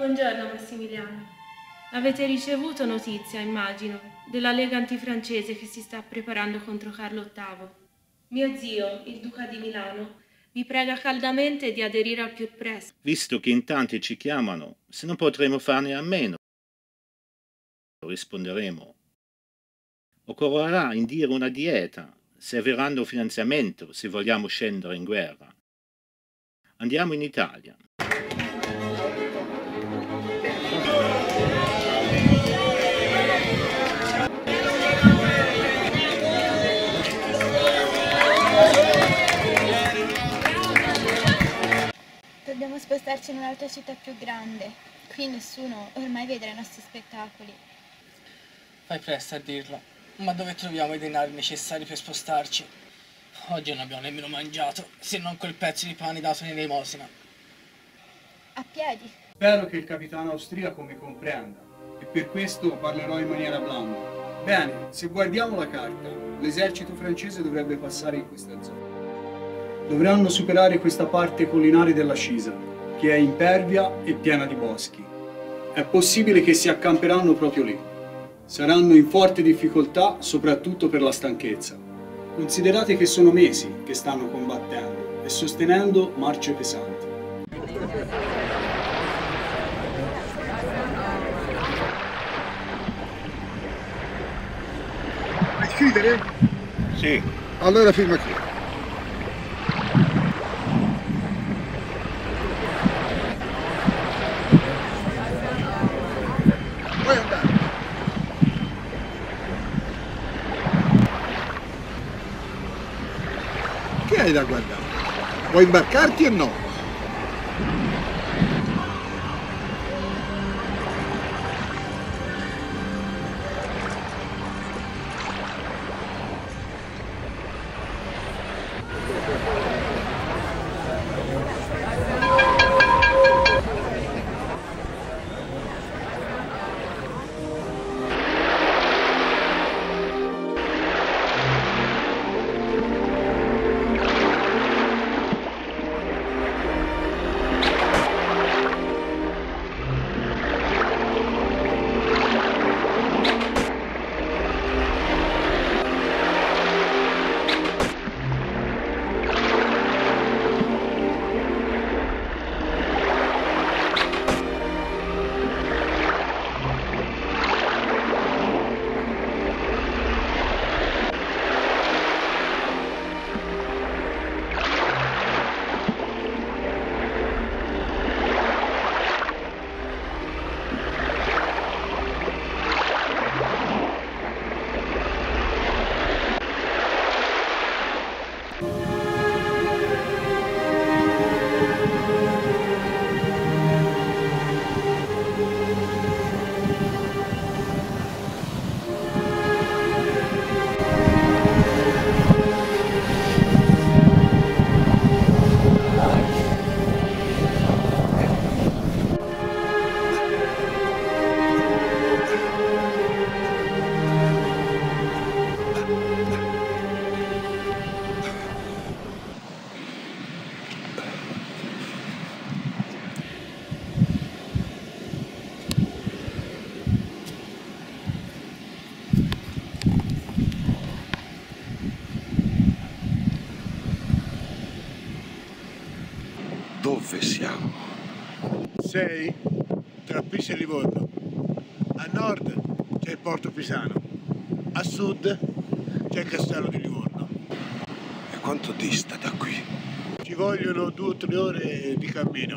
Buongiorno Massimiliano. Avete ricevuto notizia, immagino, della Lega antifrancese che si sta preparando contro Carlo VIII. Mio zio, il Duca di Milano, vi prega caldamente di aderire al più presto. Visto che in tanti ci chiamano, se non potremo farne a meno, risponderemo. Occorrerà indire una dieta, serviranno finanziamento se vogliamo scendere in guerra. Andiamo in Italia. Dobbiamo spostarci in un'altra città più grande. Qui nessuno ormai vede i nostri spettacoli. Fai presto a dirlo, ma dove troviamo i denari necessari per spostarci? Oggi non abbiamo nemmeno mangiato, se non quel pezzo di pane dato in elemosina. A piedi. Spero che il capitano austriaco mi comprenda e per questo parlerò in maniera blanda. Bene, se guardiamo la carta, l'esercito francese dovrebbe passare in questa zona. Dovranno superare questa parte collinare della Scisa, che è impervia e piena di boschi. È possibile che si accamperanno proprio lì. Saranno in forte difficoltà, soprattutto per la stanchezza. Considerate che sono mesi che stanno combattendo e sostenendo marce pesanti. Vuoi scrivere? Sì. Allora firma qui. Puoi andare. Che hai da guardare? Vuoi imbarcarti o no? Dove siamo? Sei tra Pisa e Livorno. A nord c'è il Porto Pisano, a sud c'è il Castello di Livorno. E quanto dista da qui? Ci vogliono 2 o 3 ore di cammino.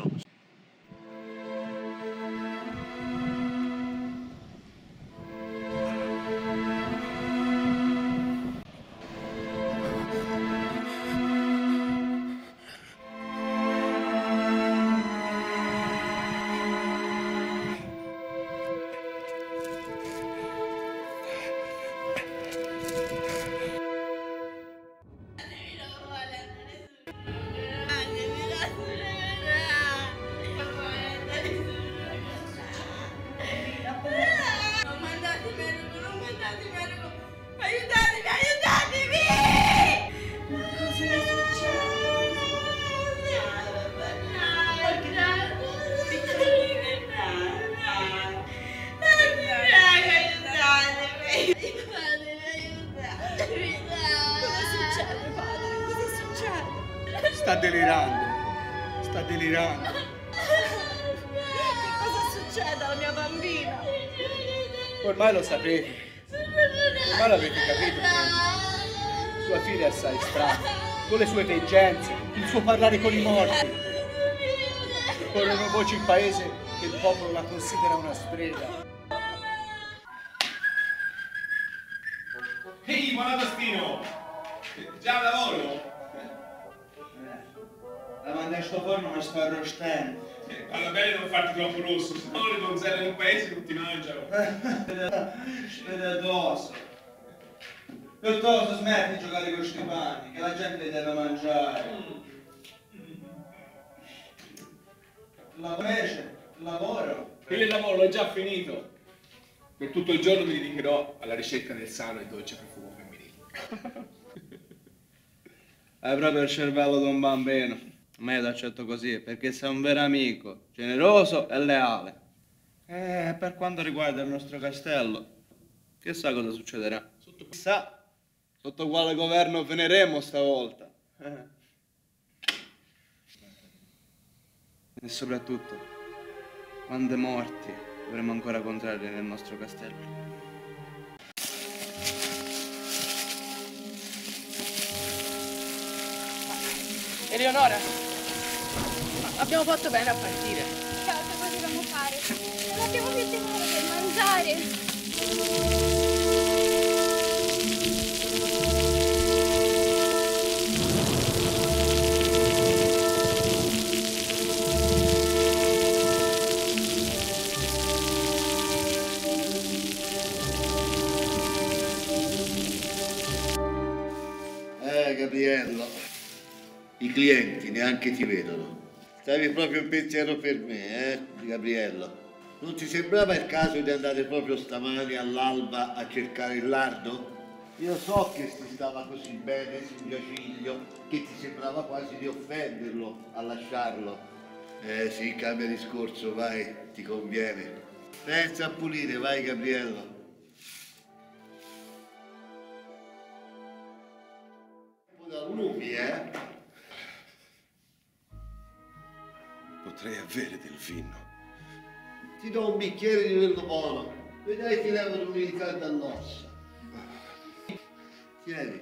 Sta delirando. Sta delirando. Che cosa succede alla mia bambina? Ormai lo sapete. Ormai l'avete capito che sua figlia è assai strana, con le sue veggenze, il suo parlare con i morti. Corrono voci in paese che il popolo la considera una strega. Ehi, buon Agostino! Già al lavoro? La manda a sto forno ma sto arrostendo. Alla bene non farti troppo rosso, sennò le donzelle del paese non ti mangiano. Vede addosso. Piuttosto smetti di giocare con questi panni, che la gente deve mangiare. Invece, il lavoro. Il lavoro l'ho già finito. Per tutto il giorno mi dedicherò alla ricerca del sano e dolce profumo femminile. Hai proprio il cervello di un bambino. Me l'accetto così, perché sei un vero amico, generoso e leale. Per quanto riguarda il nostro castello, chissà cosa succederà. Chissà sotto quale governo finiremo stavolta. E soprattutto, quante morti dovremo ancora contrarre nel nostro castello. Eleonora, abbiamo fatto bene a partire. Che altro potevamo fare? Non abbiamo più tempo per mangiare. Gabriello, i clienti neanche ti vedono. Stavi proprio in pensiero per me, Gabriello? Non ti sembrava il caso di andare proprio stamani all'alba a cercare il lardo? Io so che ti stava così bene sul giaciglio che ti sembrava quasi di offenderlo a lasciarlo. Sì, cambia discorso, vai, ti conviene. Pensa a pulire, vai Gabriello. Lumi, Potrei avere del vino. Ti do un bicchiere di quello buono. Vedrai ti levo l'umidità dall'ossa. Tieni.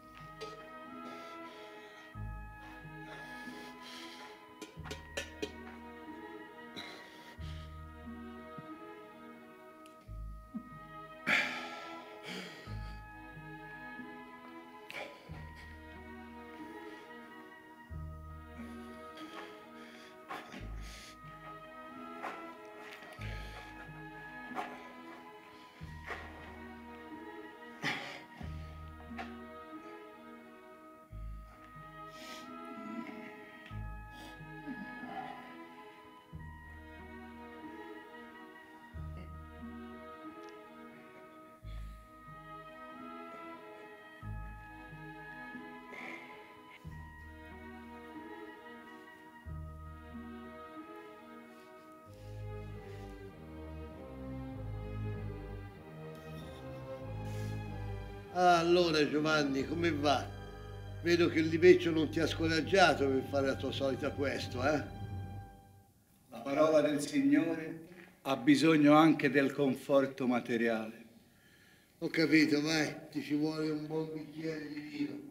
Ah, allora Giovanni, come va? Vedo che il liveccio non ti ha scoraggiato per fare la tua solita questo, eh? La parola del Signore ha bisogno anche del conforto materiale. Ho capito, vai, ti ci vuole un buon bicchiere di vino.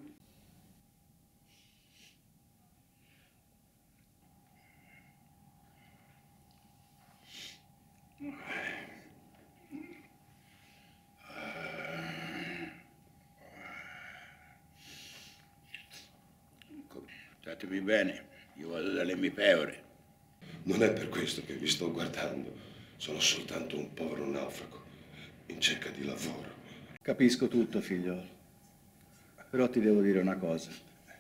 Statemi bene, io vado dalle mie peore. Non è per questo che vi sto guardando. Sono soltanto un povero naufrago in cerca di lavoro. Capisco tutto, figliolo. Però ti devo dire una cosa.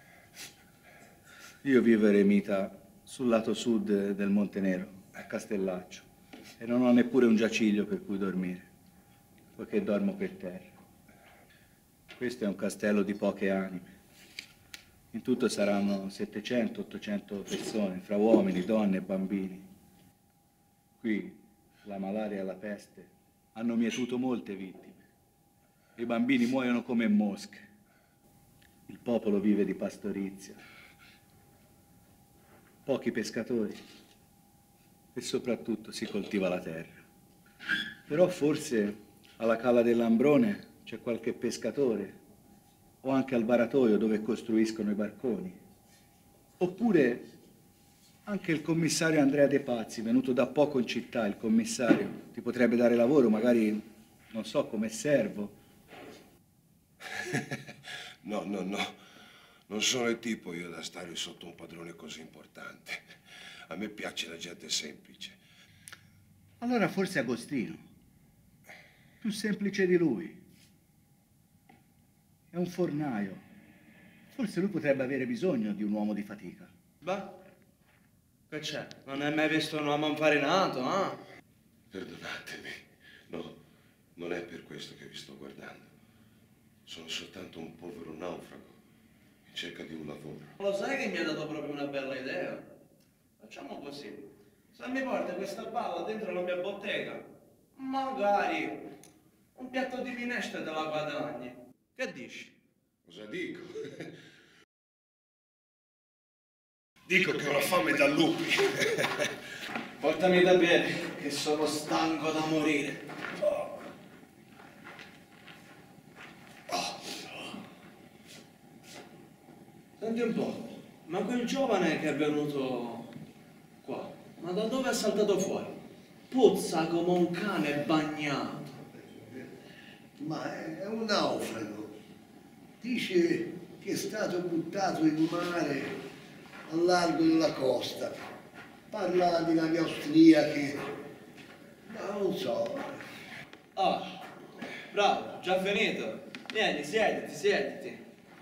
Io vivo eremita sul lato sud del Monte Nero, a Castellaccio, e non ho neppure un giaciglio per cui dormire, poiché dormo per terra. Questo è un castello di poche anime. In tutto saranno 700-800 persone, fra uomini, donne e bambini. Qui la malaria e la peste hanno mietuto molte vittime. I bambini muoiono come mosche. Il popolo vive di pastorizia. pochi pescatori e soprattutto si coltiva la terra. Però forse alla Calla dell'Ambrone c'è qualche pescatore o anche al baratoio dove costruiscono i barconi. Oppure anche il commissario Andrea De Pazzi, venuto da poco in città, il commissario, ti potrebbe dare lavoro, magari, non so, come servo. No, non sono il tipo io da stare sotto un padrone così importante. A me piace la gente semplice. Allora forse Agostino, più semplice di lui. È un fornaio. Forse lui potrebbe avere bisogno di un uomo di fatica. Bah, che c'è? Non hai mai visto un uomo infarinato, ah? Perdonatemi, no, non è per questo che vi sto guardando. Sono soltanto un povero naufrago in cerca di un lavoro. Lo sai che mi ha dato proprio una bella idea? Facciamo così. Se mi porti questa palla dentro la mia bottega, magari un piatto di minestra te la guadagni. Che dici? Cosa dico? Dico che ho la fame da lupi. Portami da bere, che sono stanco da morire. Senti un po', ma quel giovane che è venuto qua, ma da dove è saltato fuori? Puzza come un cane bagnato. Ma è un naufrago. Dice che è stato buttato in mare al largo della costa. Parla di navi austriache, ma non so. Ah, bravo, già finito. Vieni, siediti.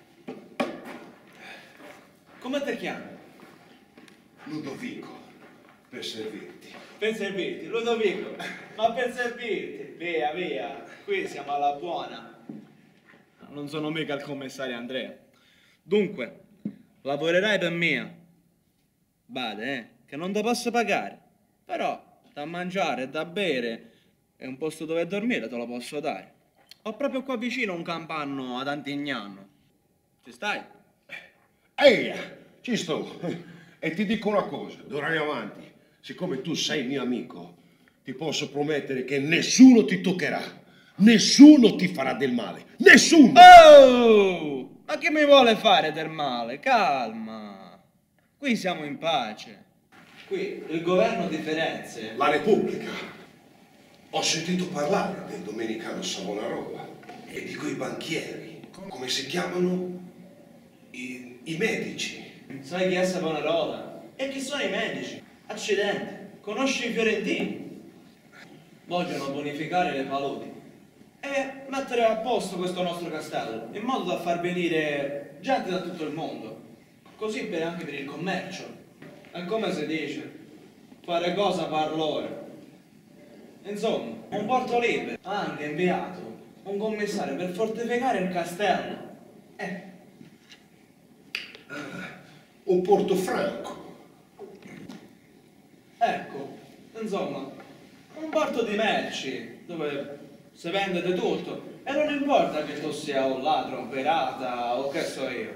Come ti chiami? Ludovico, per servirti. Per servirti, Ludovico, ma per servirti. Via, qui siamo alla buona. Non sono mica il commissario Andrea. Dunque, lavorerai per me. Bade, che non ti posso pagare. Però, da mangiare e da bere e un posto dove dormire te lo posso dare. Ho proprio qua vicino un capanno ad Antignano. Ci stai? Ehi, ci sto. E ti dico una cosa, d'ora in avanti, siccome tu sei mio amico, ti posso promettere che nessuno ti toccherà. Nessuno ti farà del male. Nessuno! Oh! Ma che mi vuole fare del male? Calma. Qui siamo in pace. Qui il governo di Firenze... La Repubblica. Ho sentito parlare del domenicano Savonarola e di quei banchieri. Come si chiamano? I medici. Sai chi è Savonarola? E chi sono i medici? Accidenti. Conosci i fiorentini? Vogliono bonificare le paludi e mettere a posto questo nostro castello, in modo da far venire gente da tutto il mondo. Così anche per il commercio. E come si dice? Fare cosa par loro. Insomma, un porto libero ha anche inviato un commissario per fortificare il castello. Un Portofranco. Ecco, insomma, un porto di merci dove si vende di tutto e non importa che tu sia un ladro, un pirata o che so io.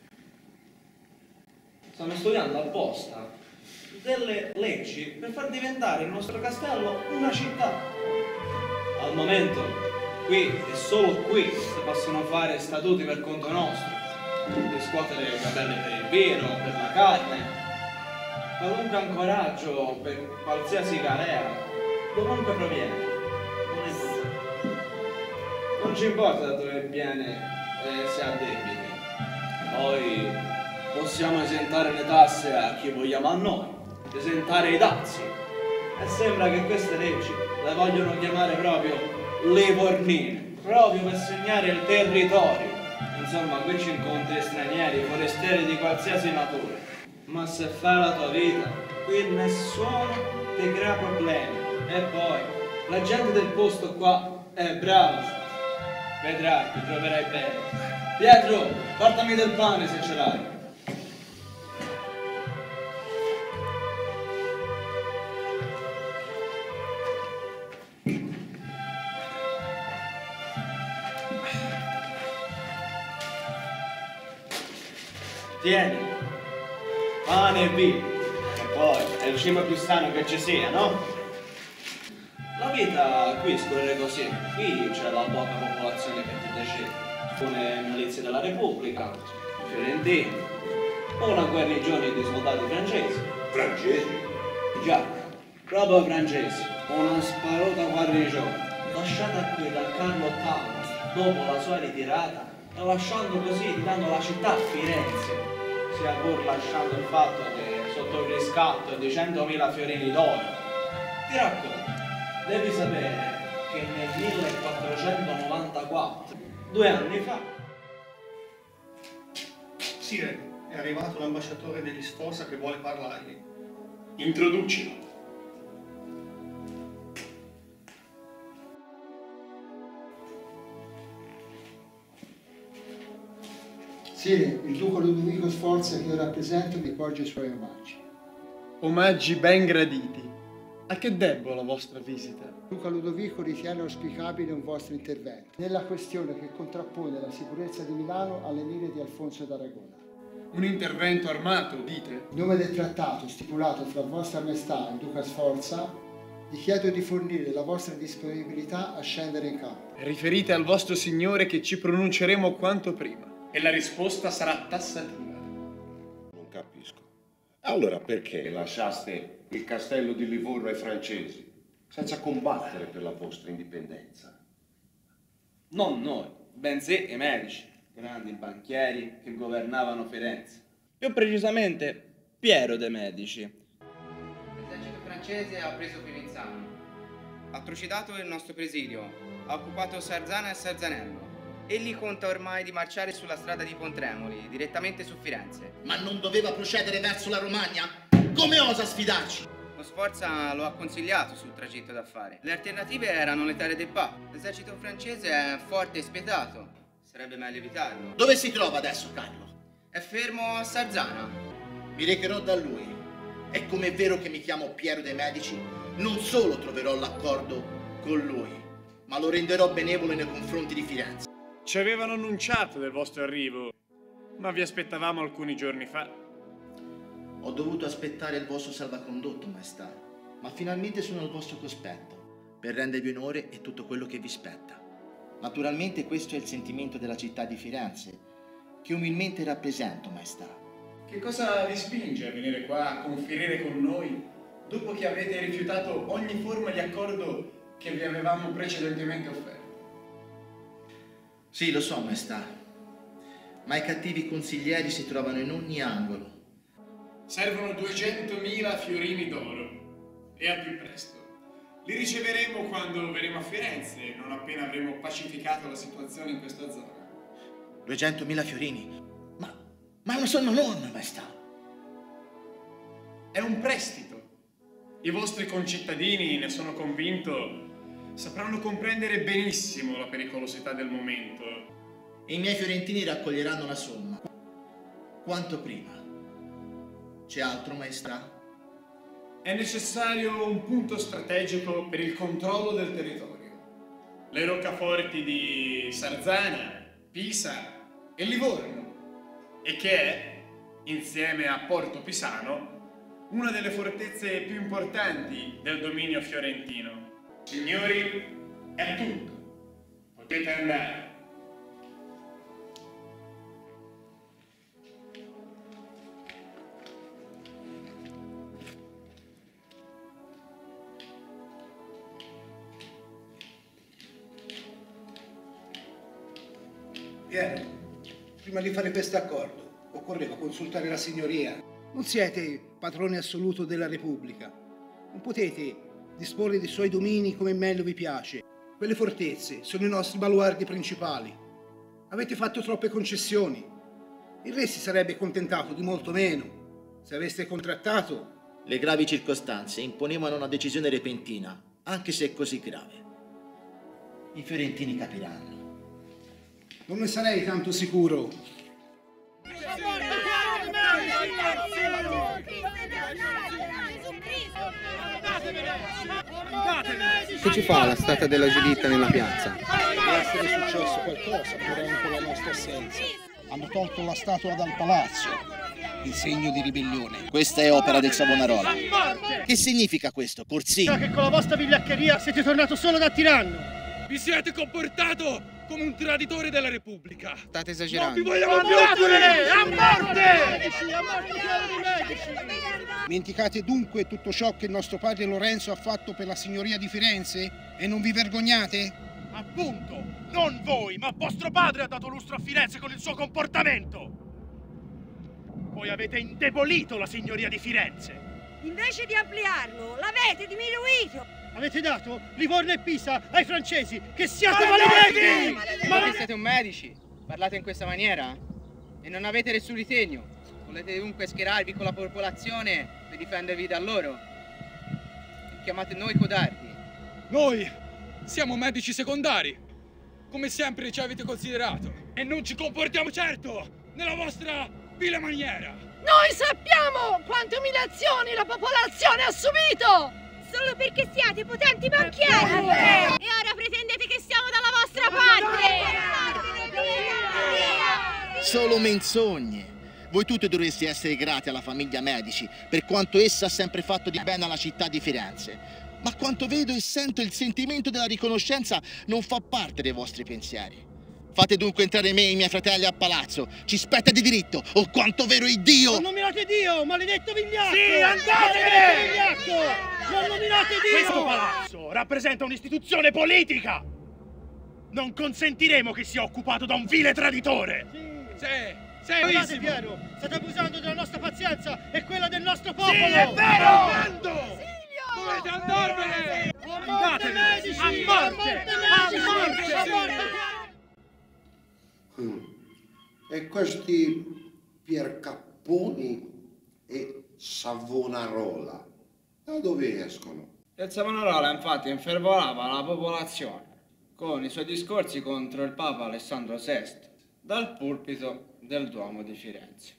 Stanno studiando apposta delle leggi per far diventare il nostro castello una città. Al momento, qui e solo qui si possono fare statuti per conto nostro, riscuotere le capelle per il vino, per la carne, qualunque ancoraggio per qualsiasi galea, dovunque proviene. Non ci importa da dove viene e se ha debiti. Noi possiamo esentare le tasse a chi vogliamo a noi, esentare i dazi. E sembra che queste leggi le vogliono chiamare proprio Livornine, proprio per segnare il territorio. Insomma, qui ci incontri stranieri, forestieri di qualsiasi natura. Ma se fai la tua vita, qui nessuno ti crea problemi. E poi, la gente del posto qua è brava. Vedrai, ti troverai bene. Pietro, portami del pane se ce l'hai. Tieni, pane e vino. Poi, è il cibo più sano che ci sia, no? La vita qui scorre così. Qui c'è la poca popolazione che ti decide. Alcune milizie della Repubblica, fiorentini, una guarnigione di soldati francesi. Francesi? Già, proprio francesi. Una sparuta guarnigione. Lasciata qui da Carlo VIII, dopo la sua ritirata, e lasciando così, tirando la città a Firenze, sia pur lasciando il fatto che sotto il riscatto di 100.000 fiorini d'oro. Ti racconto, devi sapere che nel 1494, 2 anni fa... Sire, è arrivato l'ambasciatore degli Sforza che vuole parlargli. Introducilo. Sire, il duca Ludovico Sforza che io rappresento vi porge i suoi omaggi. Omaggi ben graditi. A che debbo la vostra visita? Duca Ludovico ritiene auspicabile un vostro intervento nella questione che contrappone la sicurezza di Milano alle mire di Alfonso d'Aragona. Un intervento armato, dite? In nome del trattato stipulato fra vostra maestà e il duca Sforza, vi chiedo di fornire la vostra disponibilità a scendere in campo. Riferite al vostro signore che ci pronunceremo quanto prima. E la risposta sarà tassativa. Non capisco. Allora perché lasciaste il castello di Livorno ai francesi, senza combattere per la vostra indipendenza? Non noi, bensì i medici, grandi banchieri che governavano Firenze. Più precisamente, Piero de' Medici. L'esercito francese ha preso Firenziano, ha trucidato il nostro presidio, ha occupato Sarzana e Sarzanello. Egli conta ormai di marciare sulla strada di Pontremoli, direttamente su Firenze. Ma non doveva procedere verso la Romagna? Come osa sfidarci? Lo Sforza lo ha consigliato sul tragitto da fare. Le alternative erano le terre del Pa. L'esercito francese è forte e spietato. Sarebbe meglio evitarlo. Dove si trova adesso, Carlo? È fermo a Sarzana. Mi recherò da lui. E come è vero che mi chiamo Piero de' Medici, non solo troverò l'accordo con lui, ma lo renderò benevolo nei confronti di Firenze. Ci avevano annunciato del vostro arrivo, ma vi aspettavamo alcuni giorni fa. Ho dovuto aspettare il vostro salvacondotto, maestà, ma finalmente sono al vostro cospetto, per rendervi onore e tutto quello che vi spetta. Naturalmente questo è il sentimento della città di Firenze, che umilmente rappresento, maestà. Che cosa vi spinge a venire qua a conferire con noi, dopo che avete rifiutato ogni forma di accordo che vi avevamo precedentemente offerto? Sì, lo so, maestà, ma i cattivi consiglieri si trovano in ogni angolo. Servono 200.000 fiorini d'oro, e al più presto. Li riceveremo quando verremo a Firenze, non appena avremo pacificato la situazione in questa zona. 200.000 fiorini? Ma è una somma enorme, maestà. È un prestito. I vostri concittadini, ne sono convinto, sapranno comprendere benissimo la pericolosità del momento. I miei fiorentini raccoglieranno la somma. Quanto prima. C'è altro, maestà? È necessario un punto strategico per il controllo del territorio. Le roccaforti di Sarzana, Pisa e Livorno, e che è, insieme a Porto Pisano, una delle fortezze più importanti del dominio fiorentino. Signori, è tutto. Potete andare. Piero, prima di fare questo accordo, occorreva consultare la signoria. Non siete padrone assoluto della Repubblica. Non potete disporre dei suoi domini come meglio vi piace. Quelle fortezze sono i nostri baluardi principali. Avete fatto troppe concessioni. Il re si sarebbe contentato di molto meno se aveste contrattato. Le gravi circostanze imponevano una decisione repentina, anche se così grave. I fiorentini capiranno. Non ne sarei tanto sicuro. Che ci fa la statua della Giuditta nella piazza? Deve essere successo qualcosa durante la nostra assenza. Hanno tolto la statua dal palazzo. in segno di ribellione. Questa è opera del Savonarola. Che significa questo, Corsini? Sa che con la vostra vigliaccheria siete tornato solo da tiranno. Vi siete comportato come un traditore della Repubblica. State esagerando. Non vi vogliamo più! A morte! Dimenticate dunque tutto ciò che il nostro padre Lorenzo ha fatto per la signoria di Firenze e non vi vergognate? Appunto, non voi, ma vostro padre ha dato lustro a Firenze con il suo comportamento. Voi avete indebolito la signoria di Firenze. Invece di ampliarlo, l'avete diminuito. Avete dato Livorno e Pisa ai francesi, che siate maledetti! Voi siete un medici, parlate in questa maniera e non avete nessun ritegno. Volete dunque schierarvi con la popolazione per difendervi da loro? E chiamate noi codardi. Noi siamo medici secondari, come sempre ci avete considerato, e non ci comportiamo certo nella vostra vile maniera. Noi sappiamo quante umiliazioni la popolazione ha subito! Solo perché siete potenti banchieri! E ora pretendete che siamo dalla vostra parte! Solo menzogne. Voi tutti dovreste essere grati alla famiglia Medici per quanto essa ha sempre fatto di bene alla città di Firenze. Ma quanto vedo e sento, il sentimento della riconoscenza non fa parte dei vostri pensieri. Fate dunque entrare me e i miei fratelli a palazzo. Ci spetta di diritto, o quanto vero è Dio! Non nominate Dio, maledetto vigliacco! Sì, andatevene! Non nominate Dio! Questo palazzo rappresenta un'istituzione politica! Non consentiremo che sia occupato da un vile traditore! Sì, Guardate, Piero, state abusando della nostra pazienza e quella del nostro popolo! Sì, è vero! Dovete andarvene! Andatevene! Medici! A morte! A morte! E questi Piercapponi e Savonarola, da dove escono? Il Savonarola infatti infervorava la popolazione con i suoi discorsi contro il Papa Alessandro VI dal pulpito del Duomo di Firenze.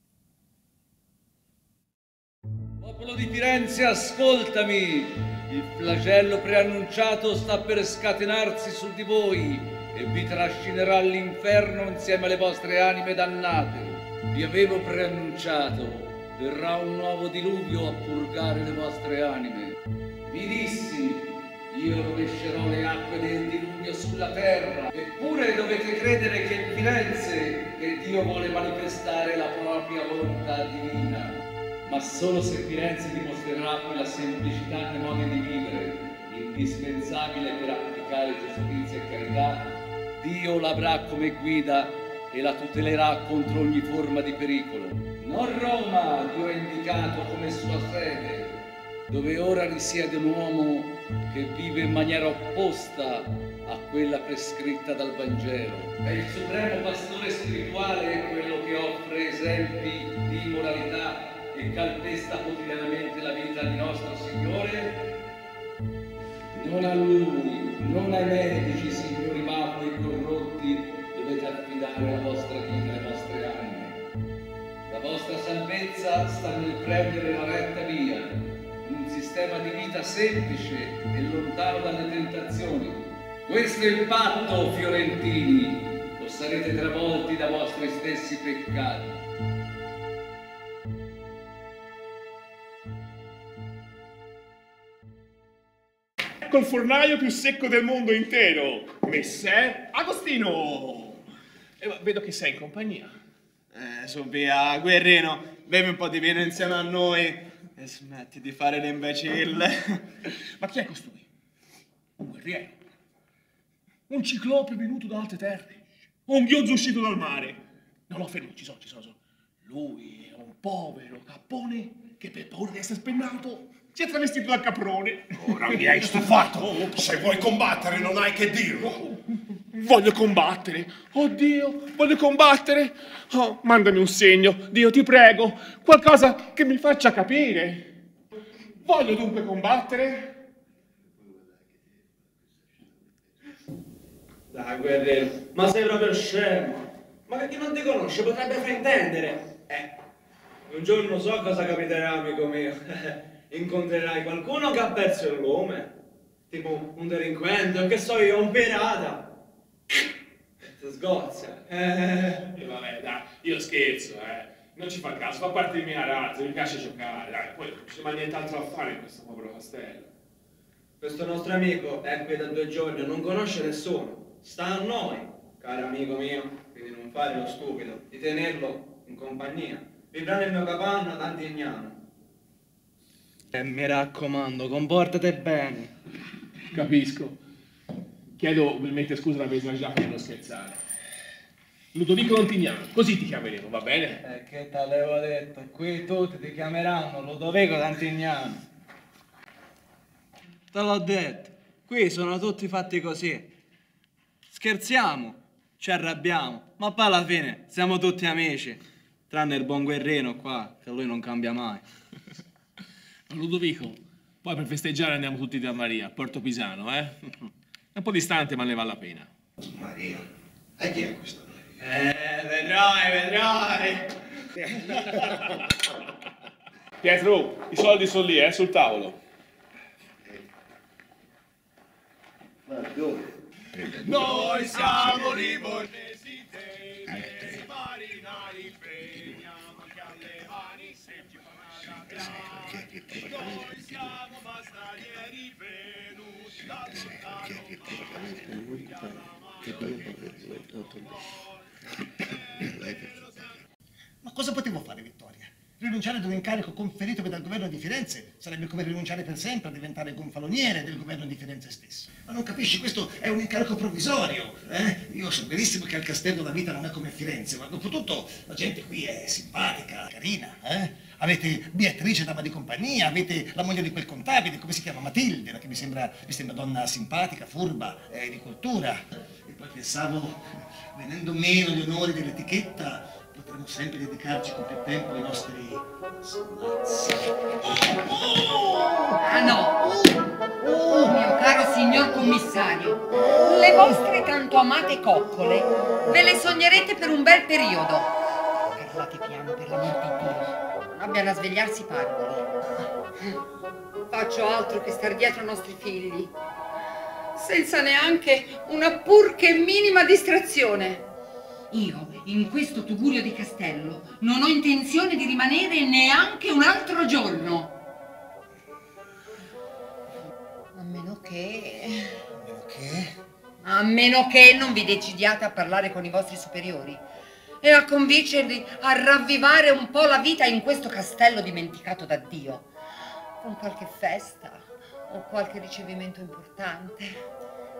Popolo di Firenze, ascoltami! Il flagello preannunciato sta per scatenarsi su di voi e vi trascinerà all'inferno insieme alle vostre anime dannate. Vi avevo preannunciato, verrà un nuovo diluvio a purgare le vostre anime. Vi dissi, io rovescerò le acque del diluvio sulla terra. Eppure dovete credere che in Firenze che Dio vuole manifestare la propria volontà divina. Ma solo se Firenze dimostrerà quella semplicità nei modi di vivere, indispensabile per applicare giustizia e carità, Dio l'avrà come guida e la tutelerà contro ogni forma di pericolo. Non Roma Dio ha indicato come sua sede, dove ora risiede un uomo che vive in maniera opposta a quella prescritta dal Vangelo. È il supremo pastore spirituale quello che offre esempi di moralità e calpesta quotidianamente la vita di nostro Signore? Non a Lui, non ai medici, signori vapori e corrotti, dovete affidare la vostra vita e le vostre anime. La vostra salvezza sta nel prendere la retta via, un sistema di vita semplice e lontano dalle tentazioni. Questo è il patto, fiorentini, o sarete travolti da vostri stessi peccati. Col fornaio più secco del mondo intero, Messer Agostino. Vedo che sei in compagnia. Su via, Guerrino, bevi un po' di vino insieme a noi e smetti di fare l'imbecille. Ma chi è costui? Un guerriero? Un ciclope venuto da altre terre? O un ghiozzo uscito dal mare? No, fermo, ci sono. Lui è un povero cappone che per paura di essere spennato si è travestito da caprone. Ora mi hai stufato. Se vuoi combattere non hai che dirlo. Voglio combattere. Oh Dio, voglio combattere. Oh, mandami un segno, Dio ti prego. Qualcosa che mi faccia capire. Voglio dunque combattere. Dai, guerriero, ma sei proprio scemo. Ma che chi non ti conosce potrebbe fraintendere. Un giorno so cosa capiterà, amico mio. Incontrerai qualcuno che ha perso il lume, tipo un delinquente o che so io, un pirata. Ti sgozza. Vabbè, dai, io scherzo, Non ci fa caso, fa parte di mia razza, mi piace giocare, dai, poi non c'è mai nient'altro da fare in questo povero castello. Questo nostro amico è qui da 2 giorni, non conosce nessuno. Sta a noi, caro amico mio, di non fare lo stupido, di tenerlo in compagnia. Vivrà nel mio capanno ad Antignano. E mi raccomando, comportate bene. Capisco. Chiedo umilmente scusa alla Vesna Giacca per non scherzare. Ludovico Antignano, così ti chiameremo, va bene? Che t'avevo detto, qui tutti ti chiameranno Ludovico d'Antignano. Te l'ho detto, qui sono tutti fatti così. Scherziamo, ci arrabbiamo, ma poi alla fine siamo tutti amici. Tranne il buon guerrino qua, che lui non cambia mai. Ludovico, poi per festeggiare andiamo tutti da Maria, a Porto Pisano, eh? È un po' distante, ma ne vale la pena. Maria? E chi è questa? Vedrai. Pietro, i soldi sono lì, sul tavolo. Noi siamo livornesi, marinai, veniamo anche alle mani, se ci fa una gabbiata. Noi siamo bastaglieri venuti da Ma cosa potevo fare, Vittoria? Rinunciare ad un incarico conferitomi dal governo di Firenze sarebbe come rinunciare per sempre a diventare gonfaloniere del governo di Firenze stesso. Ma non capisci, questo è un incarico provvisorio, eh? Io so benissimo che al castello la vita non è come a Firenze, ma dopo tutto la gente qui è simpatica, carina, eh? Avete Beatrice, dama di compagnia, avete la moglie di quel contabile, come si chiama? Matilde, che mi sembra donna simpatica, furba, di cultura. E poi pensavo, venendo meno gli onori dell'etichetta, potremmo sempre dedicarci con più tempo ai nostri sonnazzi. Ah no! Oh, mio caro signor commissario, le vostre tanto amate coccole ve le sognerete per un bel periodo. Parlate piano, per l'amor di Dio. Abbiano a svegliarsi parvoli. Faccio altro che star dietro ai nostri figli, senza neanche una pur che minima distrazione. Io, in questo tugurio di castello, non ho intenzione di rimanere neanche un altro giorno. A meno che... A meno che non vi decidiate a parlare con i vostri superiori e a convincerli a ravvivare un po' la vita in questo castello dimenticato da Dio, con qualche festa o qualche ricevimento importante.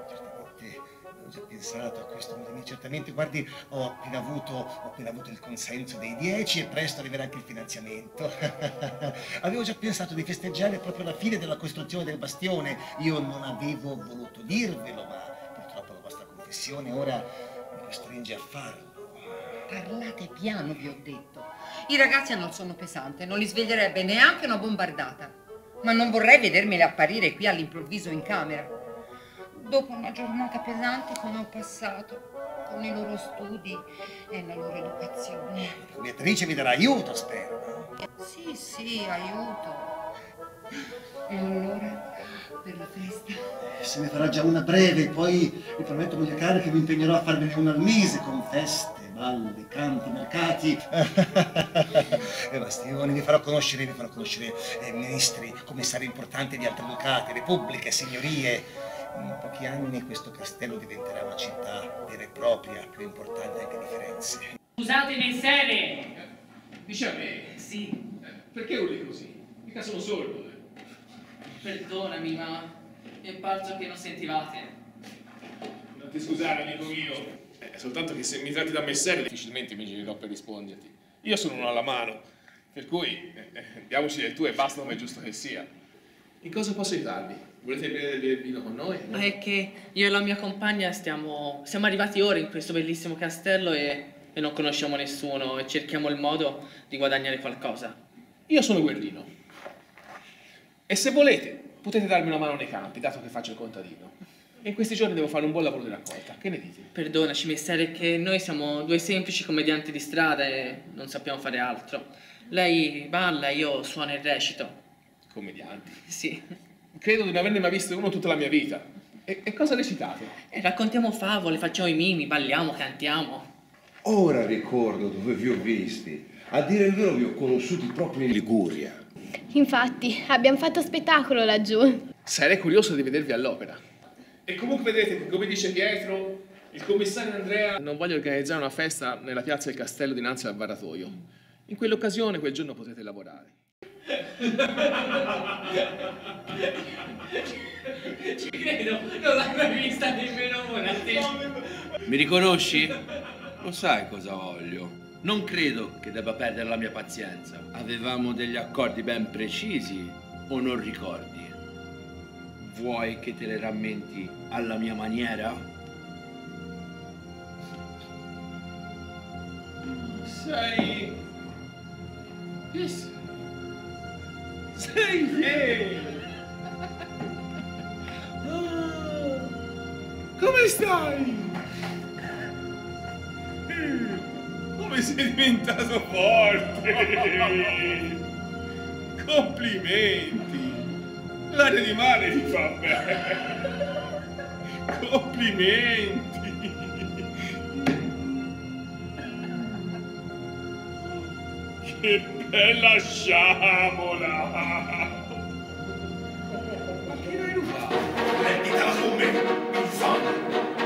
Ho già pensato a questo, certamente, guardi, ho appena avuto il consenso dei 10 e presto arriverà anche il finanziamento. Avevo già pensato di festeggiare proprio la fine della costruzione del bastione. Io non avevo voluto dirvelo, ma purtroppo la vostra confessione ora mi costringe a farlo. Parlate piano, vi ho detto. I ragazzi hanno il sonno pesante, non li sveglierebbe neanche una bombardata. Ma non vorrei vedermeli apparire qui all'improvviso in camera, dopo una giornata pesante come ho passato, con i loro studi e la loro educazione. Beatrice vi darà aiuto, spero. Sì, aiuto. E allora, per la festa? Se ne farà già una breve, poi vi prometto, moglie cara, che mi impegnerò a farvene una al mese, con feste, balli, canti, mercati e bastioni. Vi farò conoscere ministri, commissari importanti di altre ducati, repubbliche, signorie. In pochi anni questo castello diventerà una città vera e propria, più importante anche di Firenze. Scusate, messere! Dice a me? Sì. Perché urli così? Mica sono sordo. Perdonami, ma mi è parso che non sentivate. Non ti scusare, amico mio. Soltanto che se mi tratti da messere difficilmente mi girerò per risponderti. Io sono uno alla mano, per cui diamoci del tu e basta come è giusto che sia. In cosa posso aiutarvi? Volete bere del vino con noi? È che io e la mia compagna siamo arrivati ora in questo bellissimo castello e non conosciamo nessuno e cerchiamo il modo di guadagnare qualcosa. Io sono Guerrino e se volete potete darmi una mano nei campi, dato che faccio il contadino. E in questi giorni devo fare un buon lavoro di raccolta. Che ne dite? Perdonaci, messere, che noi siamo due semplici commedianti di strada e non sappiamo fare altro. Lei balla, io suono e recito. Commedianti? Sì. Credo di non averne mai visto uno tutta la mia vita. E cosa recitate? Raccontiamo favole, facciamo i mimi, balliamo, cantiamo. Ora ricordo dove vi ho visti. A dire il vero vi ho conosciuti proprio in Liguria. Infatti, abbiamo fatto spettacolo laggiù. Sarei curioso di vedervi all'opera. E comunque vedete che, come dice Pietro, il commissario Andrea non vuole organizzare una festa nella piazza del castello dinanzi al baratoio. In quell'occasione, quel giorno potete lavorare. Ci credo, non l'hai mai vista nemmeno ora. Mi riconosci? Lo sai cosa voglio. Non credo che debba perdere la mia pazienza. Avevamo degli accordi ben precisi o non ricordi? Vuoi che te le rammenti alla mia maniera? Sei... Sei fiero! Come stai? Come sei diventato forte! Complimenti! L'aria di mare ti fa bene! Complimenti! Che bella sciabola! Ma che l'hai rubato? Prenditela con me, infame!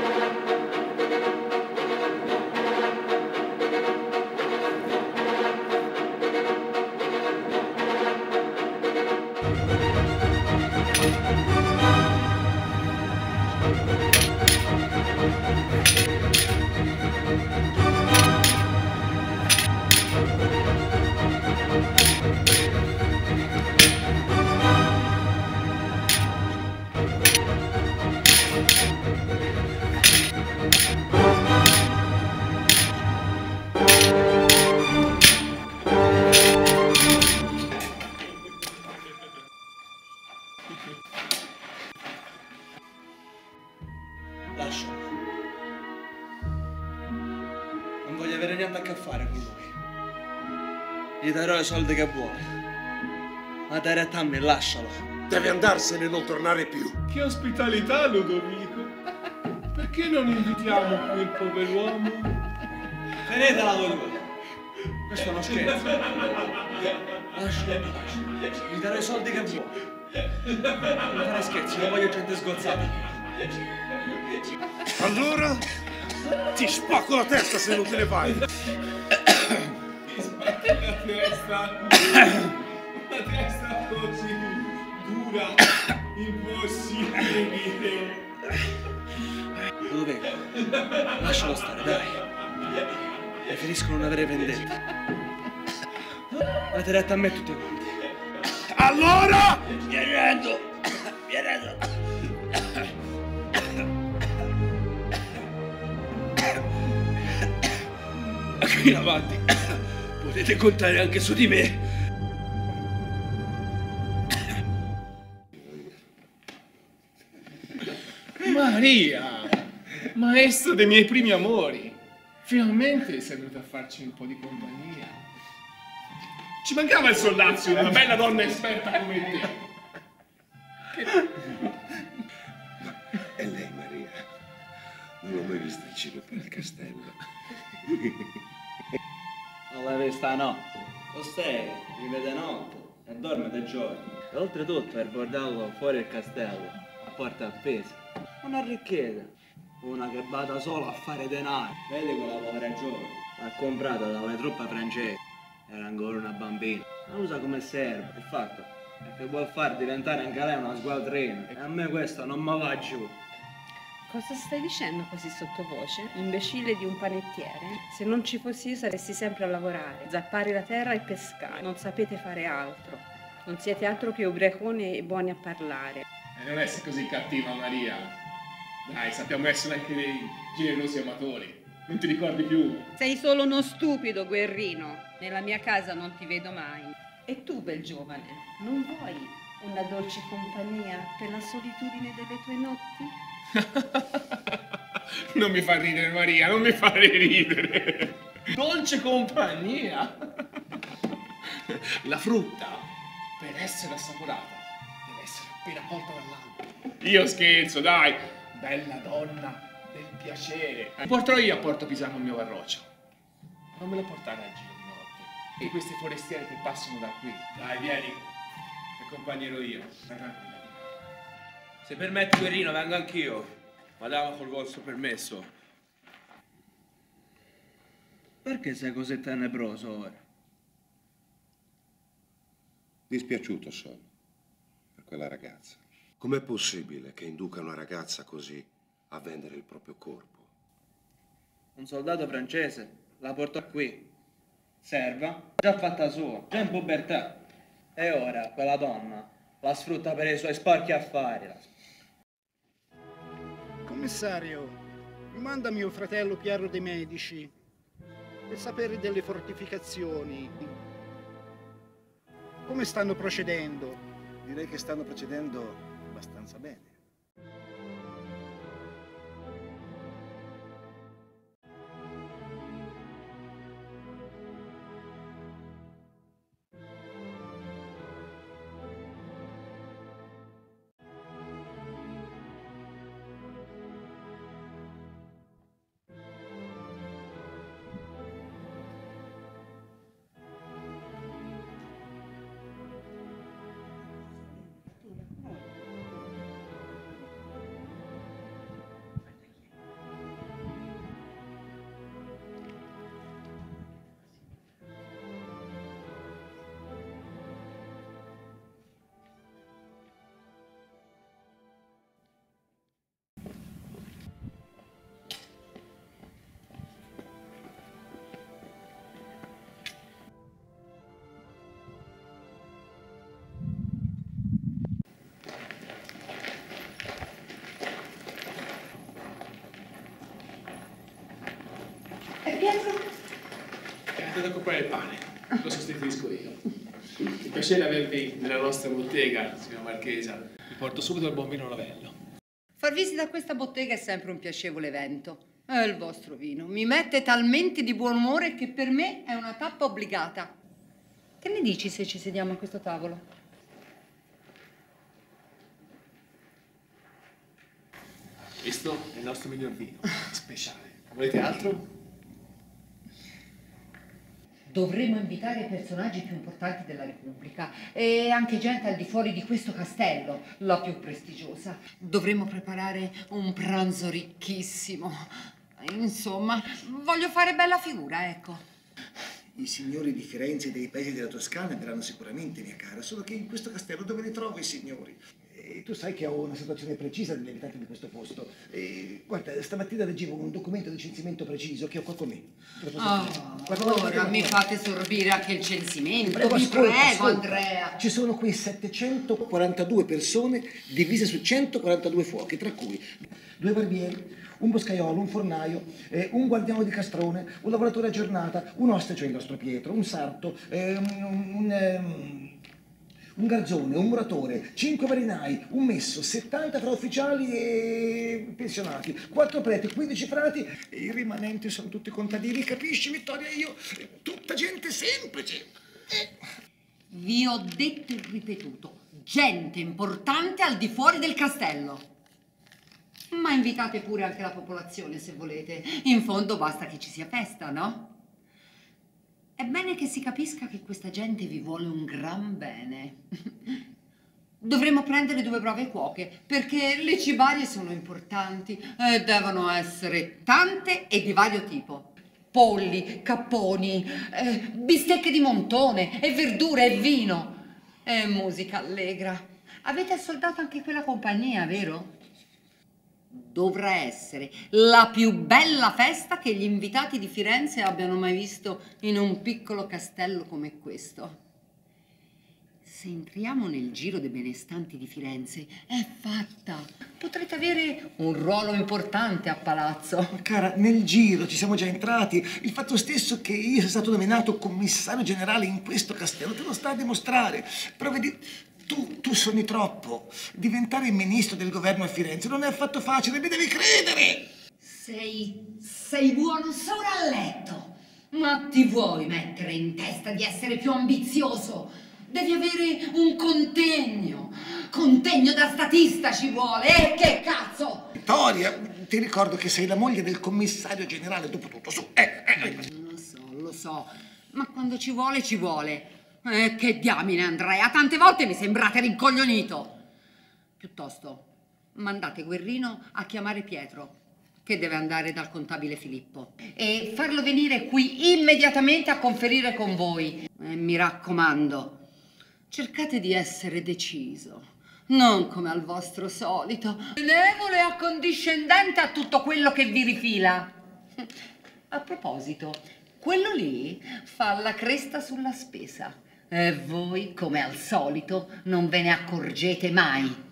Lascialo. Non voglio avere niente a che fare con lui. Gli darò i soldi che vuole. Ma dare a Tammy, lascialo. Deve andarsene e non tornare più. Che ospitalità, Ludovico! Perché non invitiamo qui il pover'uomo? Tenetela voi due. Questo è uno scherzo. Lascialo. Gli darò i soldi che vuole. Non fare scherzi, non voglio gente sgozzata. Allora ti spacco la testa se non te ne vai. La testa così dura, impossibile. Dove? Lascialo stare, dai. Preferisco non avere vendetta. Avete detto a me tutti quanti. Allora! Mi arrendo! Mi arrendo! Qui in avanti potete contare anche su di me. Maria, maestro dei miei primi amori, finalmente sei venuto a farci un po' di compagnia. Ci mancava il Sollazio, una bella donna esperta come te. E lei, Maria? Non l'ho mai vista in giro per il castello. Non l'hai vista, no. Costei vive di notte e dorme di giorno. E oltretutto per bordello fuori il castello, a porta appesa. Una ricchezza. Una che vada sola a fare denaro. Vedi quella povera giovane? L'ha comprata dalle truppe francesi. Era ancora una bambina. La usa come serve. Il fatto è che vuol far diventare anche lei una sgualdrina. E a me questo non mi va giù. Cosa stai dicendo così sottovoce? Imbecille di un panettiere? Se non ci fossi io saresti sempre a lavorare, zappare la terra e pescare. Non sapete fare altro. Non siete altro che ubriaconi e buoni a parlare. E non essere così cattiva, Maria. Dai, sappiamo essere anche dei generosi amatori. Non ti ricordi più? Sei solo uno stupido, guerrino. Nella mia casa non ti vedo mai. E tu, bel giovane, non vuoi una dolce compagnia per la solitudine delle tue notti? Non mi fa ridere, Maria, non mi fare ridere. Dolce compagnia. La frutta, per essere assaporata, deve essere appena colta dall'albero. Io scherzo, dai. Bella donna del piacere. Porterò io a Porto Pisano il mio varrocio. Non me lo portare a giro di notte. E questi forestieri che passano da qui. Dai, vieni. Ti accompagnerò io. Se permetti, Guerrino, vengo anch'io. Madama, col vostro permesso. Perché sei così tenebroso ora? Dispiaciuto sono per quella ragazza. Com'è possibile che induca una ragazza così a vendere il proprio corpo? Un soldato francese la portò qui. Serva, già fatta sua, già in pubertà. E ora quella donna la sfrutta per i suoi sporchi affari. Commissario, mi manda mio fratello Piero dei Medici per sapere delle fortificazioni. Come stanno procedendo? Direi che stanno procedendo abbastanza bene. Pietro? Andate a comprare il pane, lo sostituisco io. È un piacere avervi nella nostra bottega, signora Marchesa. Vi porto subito il buon vino Novello. Far visita a questa bottega è sempre un piacevole evento. E il vostro vino mi mette talmente di buon umore che per me è una tappa obbligata. Che ne dici se ci sediamo a questo tavolo? Questo è il nostro miglior vino, speciale. Volete altro? Dovremmo invitare i personaggi più importanti della Repubblica e anche gente al di fuori di questo castello, la più prestigiosa. Dovremmo preparare un pranzo ricchissimo. Insomma, voglio fare bella figura, ecco. I signori di Firenze e dei paesi della Toscana verranno sicuramente, mia cara, solo che in questo castello dove li trovo i signori? Tu sai che ho una situazione precisa degli abitanti di questo posto. Guarda, stamattina leggevo un documento di censimento preciso che ho qua con me. Ora mi fate sorbire anche il censimento, vi ascolta, prego, Andrea. Ci sono qui 742 persone divise su 142 fuochi, tra cui 2 barbieri, un boscaiolo, un fornaio, un guardiano di castrone, un lavoratore a giornata, un oste, cioè il nostro Pietro, un sarto, un garzone, un muratore, 5 marinai, un messo, 70 tra ufficiali e pensionati, 4 preti, 15 frati e i rimanenti sono tutti contadini, capisci Vittoria? Io, tutta gente semplice. Vi ho detto e ripetuto, gente importante al di fuori del castello. Ma invitate pure anche la popolazione se volete, in fondo basta che ci sia festa, no? È bene che si capisca che questa gente vi vuole un gran bene. Dovremmo prendere 2 brave cuoche, perché le cibarie sono importanti e devono essere tante e di vario tipo. Polli, capponi, bistecche di montone, e verdure e vino. E musica allegra. Avete assoldato anche quella compagnia, vero? Dovrà essere la più bella festa che gli invitati di Firenze abbiano mai visto in un piccolo castello come questo. Se entriamo nel giro dei benestanti di Firenze, è fatta. Potrete avere un ruolo importante a palazzo. Ma cara, nel giro ci siamo già entrati. Il fatto stesso che io sia stato nominato commissario generale in questo castello te lo sta a dimostrare. Però vedi, tu sogni troppo. Diventare ministro del governo a Firenze non è affatto facile, mi devi credere! Sei buono solo a letto. Ma ti vuoi mettere in testa di essere più ambizioso? Devi avere un contegno. Contegno da statista ci vuole. E che cazzo? Vittoria, ti ricordo che sei la moglie del commissario generale, dopo tutto. Su, Lo so, ma quando ci vuole, ci vuole. Che diamine, Andrea, tante volte mi sembrate rincoglionito. Piuttosto, mandate Guerrino a chiamare Pietro, che deve andare dal contabile Filippo, e farlo venire qui immediatamente a conferire con voi. Mi raccomando, cercate di essere deciso, non come al vostro solito, benevolo e accondiscendente a tutto quello che vi rifila. A proposito, quello lì fa la cresta sulla spesa e voi, come al solito, non ve ne accorgete mai.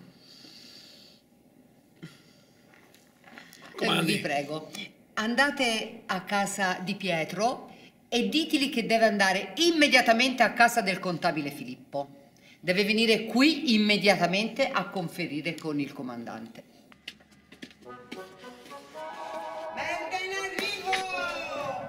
Vi prego, andate a casa di Pietro e diteli che deve andare immediatamente a casa del contabile Filippo. Deve venire qui immediatamente a conferire con il comandante. Venga in arrivo!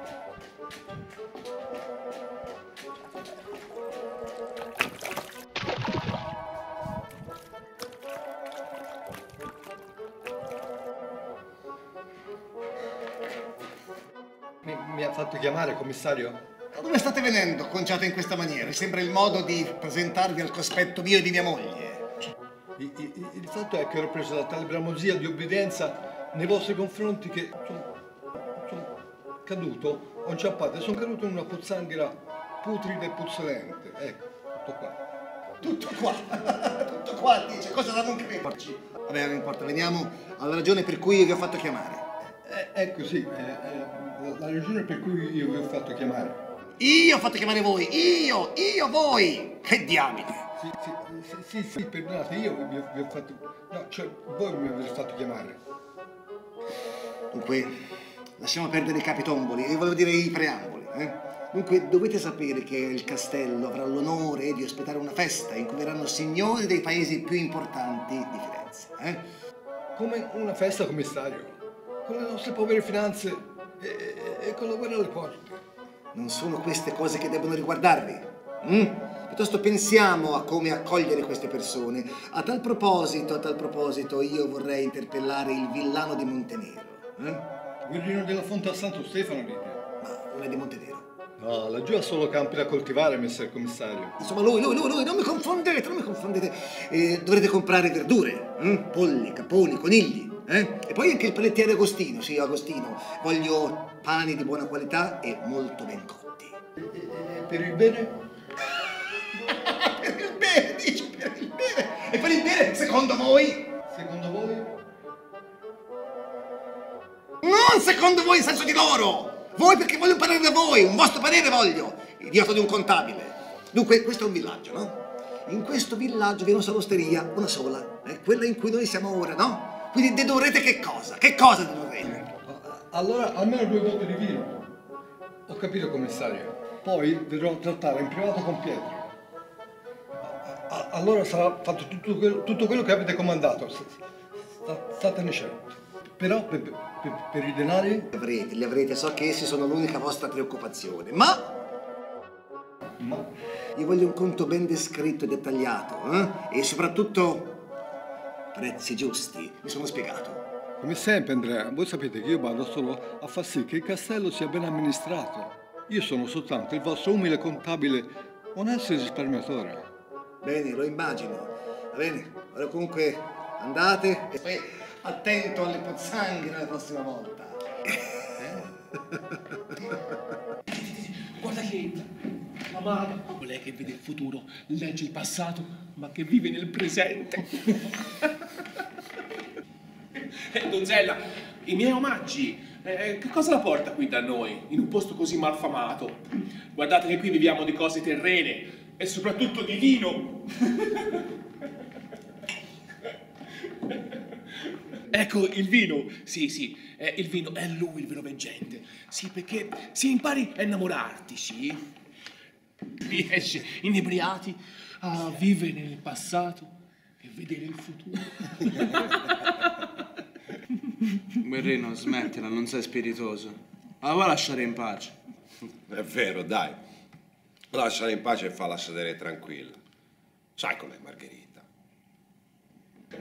Mi ha fatto chiamare, commissario? Da dove state venendo, conciato in questa maniera? Sembra il modo di presentarvi al cospetto mio e di mia moglie. Il fatto è che ero preso da tale bramosia di obbedienza nei vostri confronti che sono caduto, ho inciampato e sono caduto in una pozzanghera putrida e puzzolente. Ecco, tutto qua. Tutto qua? Tutto qua, dice, cosa da non crederci. Vabbè, non importa, veniamo alla ragione per cui io vi ho fatto chiamare. Ecco, sì, la ragione per cui io vi ho fatto chiamare. Io ho fatto chiamare voi, io, voi! Che diamine! Sì, perdonate, io vi ho fatto... No, cioè, voi mi avete fatto chiamare. Dunque, lasciamo perdere i capitomboli, io volevo dire i preamboli, Dunque, dovete sapere che il castello avrà l'onore di ospitare una festa in cui verranno signori dei paesi più importanti di Firenze, Come una festa, commissario? Con le nostre povere finanze e con la guerra alle porte. Non sono queste cose che devono riguardarvi. Piuttosto pensiamo a come accogliere queste persone. A tal proposito, io vorrei interpellare il villano di Montenero. Guerrino della Fonte a Santo Stefano, dite? Ma non è di Montenero. No, laggiù ha solo campi da coltivare, messer commissario. Insomma, lui, non mi confondete. Dovrete comprare verdure, polli, caponi, conigli. E poi anche il panettiere Agostino, sì, Agostino. Voglio pani di buona qualità e molto ben cotti. Per il bene? Per il bene, dici, per il bene. E per il bene, secondo voi? Secondo voi? Non secondo voi in senso di loro! Voi perché voglio imparare da voi, un vostro parere voglio, idiota di un contabile. Dunque, questo è un villaggio, no? In questo villaggio vi è una sola osteria, una sola, quella in cui noi siamo ora, no? Quindi dedurrete che cosa? Che cosa dedurrete? Allora, almeno 2 botti di vino. Ho capito, commissario. Poi vedrò a trattare in privato con Pietro. Allora sarà fatto tutto quello che avete comandato. Statene certo. Però per i denari? Li avrete, so che essi sono l'unica vostra preoccupazione, ma io voglio un conto ben descritto e dettagliato, e soprattutto prezzi giusti. Mi sono spiegato? Come sempre, Andrea, voi sapete che io vado solo a far sì che il castello sia ben amministrato. Io sono soltanto il vostro umile contabile, onesto e risparmiatore. Bene, lo immagino. Va bene, ora comunque andate e poi attento alle pozzanghere la prossima volta. Guarda che la madre, colei che vede il futuro, legge il passato, ma che vive nel presente. Donzella, i miei omaggi, che cosa la porta qui da noi, in un posto così malfamato? Guardate che qui viviamo di cose terrene e soprattutto di vino. Ecco, il vino, sì, il vino è lui il vero veggente. Sì, perché se impari a innamorarti, sì, riesci inebriati a vivere nel passato e vedere il futuro. Guerrino, smettila, non sei spiritoso. Ma vuoi lasciare in pace? È vero, dai. Lasciala in pace e falla sedere tranquilla. Sai com'è Margherita.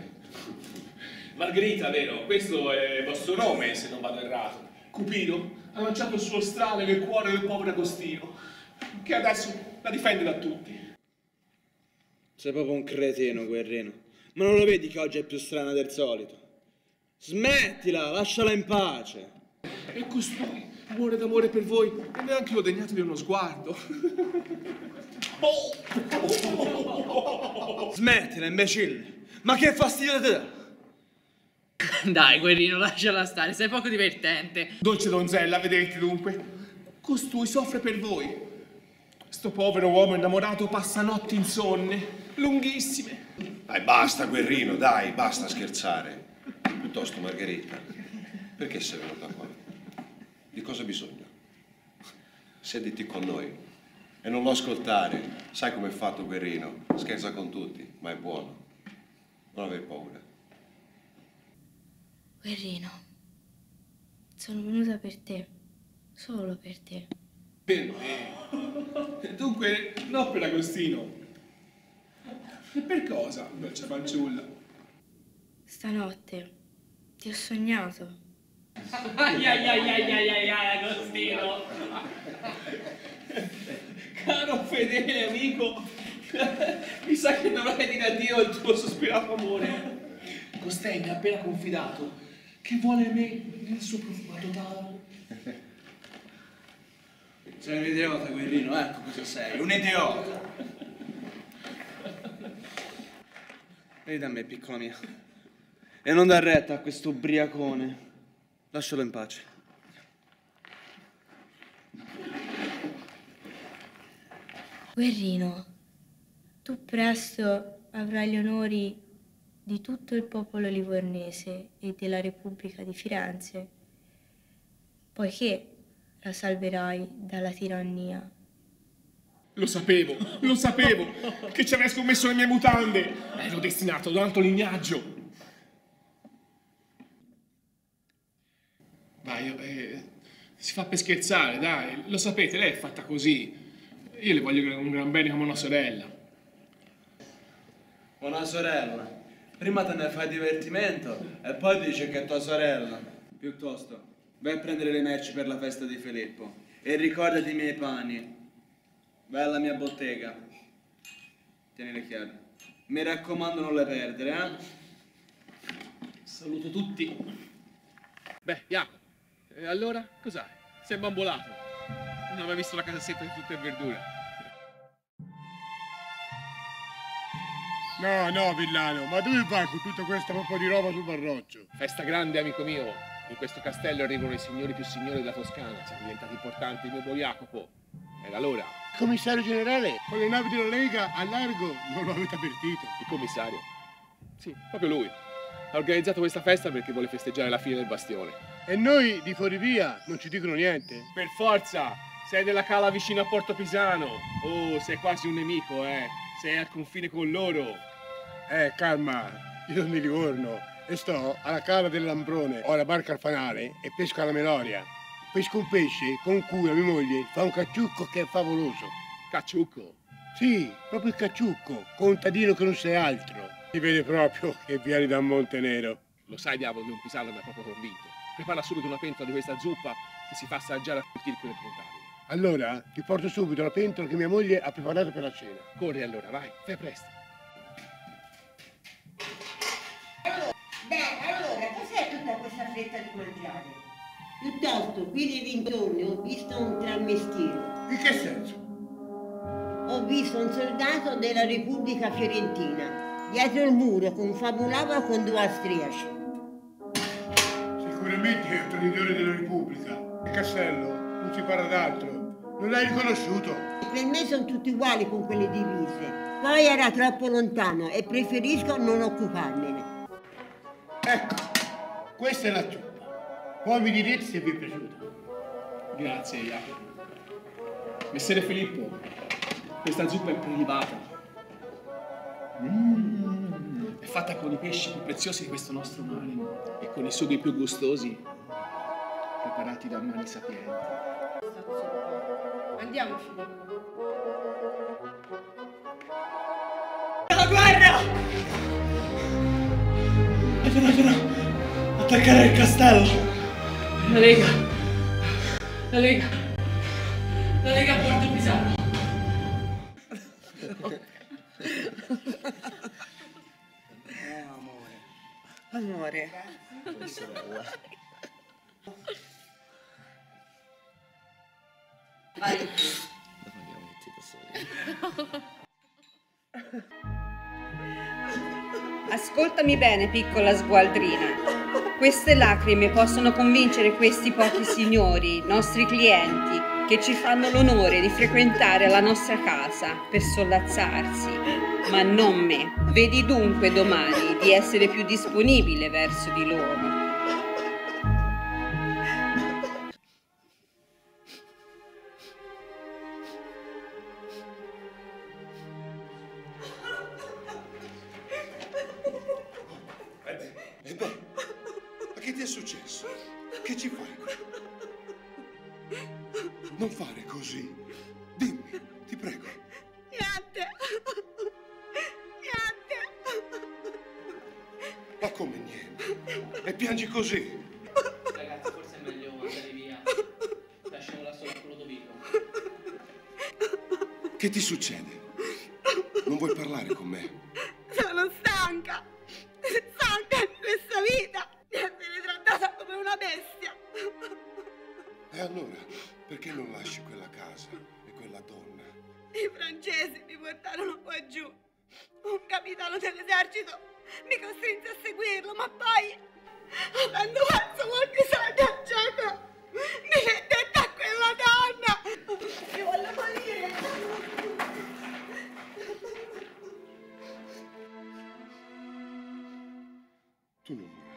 Margherita, vero? Questo è il vostro nome, se non vado errato. Cupido? ha lanciato il suo strale nel cuore del povero Agostino, che adesso la difende da tutti. Sei proprio un cretino, Guerrino. Ma non lo vedi che oggi è più strana del solito? Smettila, lasciala in pace. E costui muore d'amore per voi e neanche l'ho degnato di uno sguardo. Smettila, imbecille. Ma che fastidio ti dà? Dai, Guerrino, lasciala stare, sei poco divertente. Dolce donzella, vedete dunque, costui soffre per voi. Sto povero uomo innamorato passa notti insonne, lunghissime. Dai, basta, Guerrino, dai, basta scherzare. Piuttosto, Margherita, perché sei venuta qua? Di cosa hai bisogno? Sediti con noi e non lo ascoltare. Sai com'è fatto, Guerrino? Scherza con tutti, ma è buono. Non aver paura. Guerrino, sono venuta per te, solo per te. Per me? Dunque, no per Agostino. E per cosa, dolce fanciulla? Stanotte ti ho sognato. Ai ai ai ai ai ai ai, Agostino. Caro fedele amico, mi sa che dovrai dire addio al tuo sospirato amore. Costei mi ha appena confidato che vuole me nel suo profumato tavolo. Sei un idiota, Guerrino, ecco cosa sei, un idiota. Vieni da me, piccola mia, e non dar retta a questo ubriacone. Lascialo in pace. Guerrino, tu presto avrai gli onori di tutto il popolo livornese e della Repubblica di Firenze, poiché la salverai dalla tirannia. Lo sapevo, che ci avrei scommesso le mie mutande. Ero destinato ad un alto lignaggio. Dai, si fa per scherzare, dai. Lo sapete, lei è fatta così. Io le voglio un gran bene come una sorella. Una sorella? Prima te ne fai divertimento e poi dici che è tua sorella. Piuttosto, vai a prendere le merci per la festa di Filippo e ricordati i miei pani. Vai alla mia bottega. Tieni le chiavi. Mi raccomando non le perdere, eh? Saluto tutti. Beh, Jacopo, e allora cos'hai? Sei bambolato. Non avevo visto la casassetta di frutta e verdura. No, Villano, ma dove vai con tutta questa poppa di roba sul barroccio? Festa grande, amico mio. In questo castello arrivano i signori più signori della Toscana. Siamo diventati importanti, il mio buon Jacopo. Era l'ora. Il commissario generale, con le navi della Lega a largo, non lo avete avvertito. Il commissario? Sì, proprio lui. Ha organizzato questa festa perché vuole festeggiare la fine del bastione. E noi di fuorivia non ci dicono niente? Per forza! Sei della cala vicino a Porto Pisano. Oh, sei quasi un nemico, eh. Sei al confine con loro. Calma, io sono di Livorno e sto alla cala del Lambrone, ho la barca al fanale e pesco alla Meloria. Pesco un pesce con cui la mia moglie fa un cacciucco che è favoloso. Cacciucco? Sì, proprio il cacciucco, contadino che non sei altro. Si vede proprio che vieni da Montenero. Lo sai, diavolo, di un pisano mi ha proprio convinto. Prepara subito una pentola di questa zuppa che si fa assaggiare a tutti i contabili. Allora, ti porto subito la pentola che mia moglie ha preparato per la cena. Corri allora, vai, fai presto. Allora, cos'è tutta questa fretta di mangiare? Piuttosto, qui nei dintorni ho visto un tramestiero. In che senso? Ho visto un soldato della Repubblica Fiorentina, dietro il muro, confabulava con due austriaci. Sicuramente è un traditore della Repubblica. Il castello, non si parla d'altro. Non l'hai riconosciuto? Per me sono tutti uguali con quelle divise. Poi era troppo lontano e preferisco non occuparmene. Ecco, questa è la zuppa. Poi mi direte se vi è piaciuta. Grazie, Jacopo. Messere Filippo, questa zuppa è prelibata. È fatta con i pesci più preziosi di questo nostro mare e con i sughi più gustosi preparati da mani sapienti. Andiamo, Filippo. La guerra! Attaccare il castello! La Lega La Lega a Porto Pisano. Amore. Sorella. Vai. Ascoltami bene, piccola sgualdrina. Queste lacrime possono convincere questi pochi signori, nostri clienti, che ci fanno l'onore di frequentare la nostra casa per sollazzarsi, ma non me. Vedi dunque domani di essere più disponibile verso di loro. Ma che ti è successo? Che ci fai qui? Non fare così. Dimmi, ti prego. Niente. Ma come niente? E piangi così? Ragazzi, forse è meglio andare via. Lasciamola sola con Lodovico. Che ti succede? Non vuoi parlare con me? Sono stanca di questa vita, di essere trattata come una bestia. E allora, perché non lasci quella casa e quella donna? I francesi mi portarono qua giù. Un capitano dell'esercito mi costrinse a seguirlo, ma poi, avendo perso molti soldi al gioco, mi vendette a quella donna. Mi voglio morire. Tu non vorrai.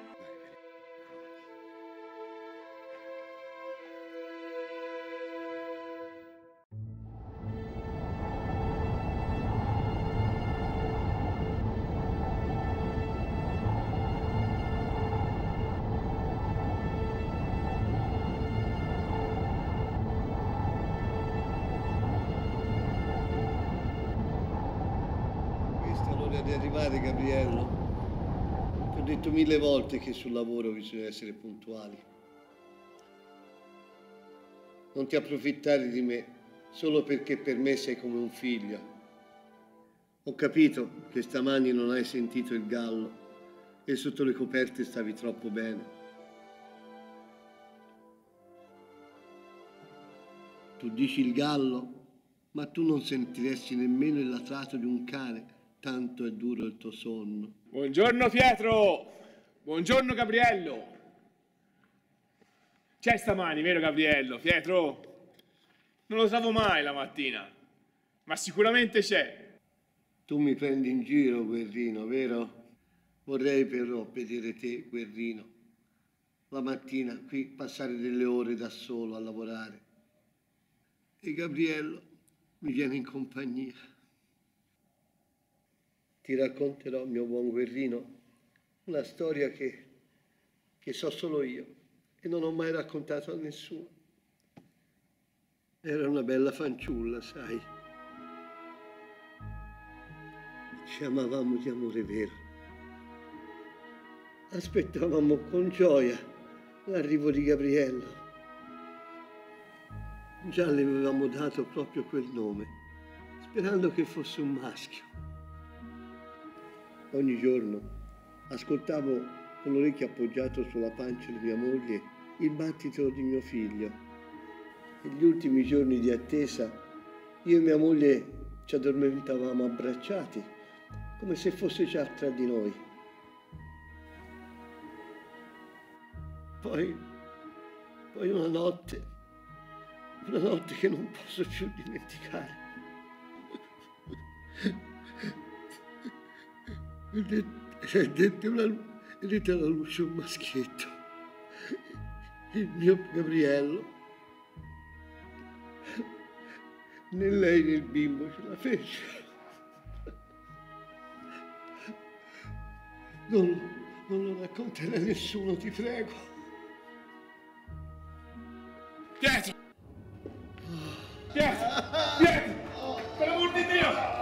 Questa è l'ora di arrivare, Gabriello. Ti ho detto 1000 volte che sul lavoro bisogna essere puntuali. Non ti approfittare di me solo perché per me sei come un figlio. Ho capito che stamani non hai sentito il gallo e sotto le coperte stavi troppo bene. Tu dici il gallo, ma tu non sentiresti nemmeno il latrato di un cane, tanto è duro il tuo sonno. Buongiorno Pietro! Buongiorno Gabriello! C'è stamani, vero Gabriello? Pietro? Non lo trovo mai la mattina, ma sicuramente c'è. Tu mi prendi in giro, Guerrino, vero? Vorrei però vedere te, Guerrino, la mattina qui passare delle ore da solo a lavorare. E Gabriello mi viene in compagnia. Ti racconterò, mio buon Guerrino, una storia che so solo io e non ho mai raccontato a nessuno. Era una bella fanciulla, sai. Ci amavamo di amore vero. Aspettavamo con gioia l'arrivo di Gabriello. Già le avevamo dato proprio quel nome, sperando che fosse un maschio. Ogni giorno ascoltavo con l'orecchio appoggiato sulla pancia di mia moglie il battito di mio figlio. Negli ultimi giorni di attesa io e mia moglie ci addormentavamo abbracciati, come se fosse già tra di noi. Poi una notte che non posso più dimenticare. Vedete alla luce un maschietto, il mio Gabriello. Né lei né il bimbo ce la fece. Non lo racconterai a nessuno, ti prego. Pietro! Pietro! Pietro! Per l'amor di Dio!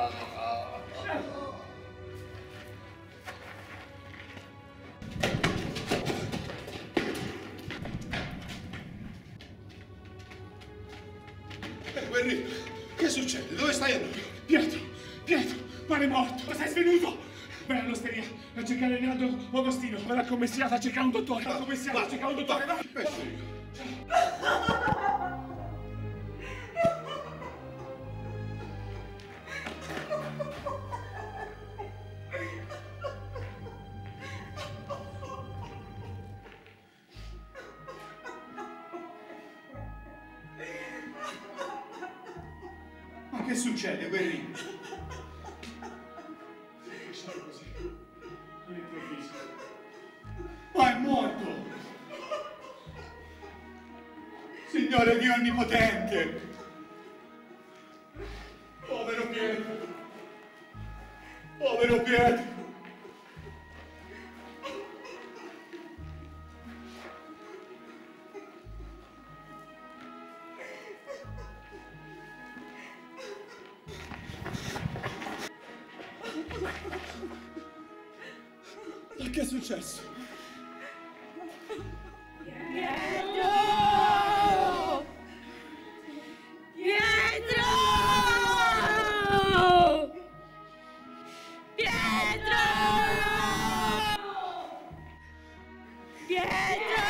Pietro, pare morto. Ma sei svenuto? Vai all'osteria a cercare Leonardo Agostino. Vai al commissariato a cercare un dottore. Vai al commissariato a cercare un dottore. Vai. Ma che succede, Guerrino? Sono così. All'improvviso. Ma è morto! Signore Dio Onnipotente! Povero Pietro! Povero Pietro! Ma che è successo? Pietro! Pietro! Pietro! Pietro!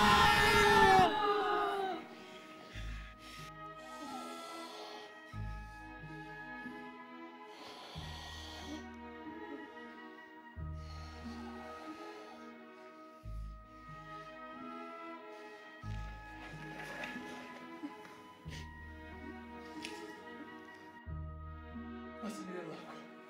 Passami dell'acqua.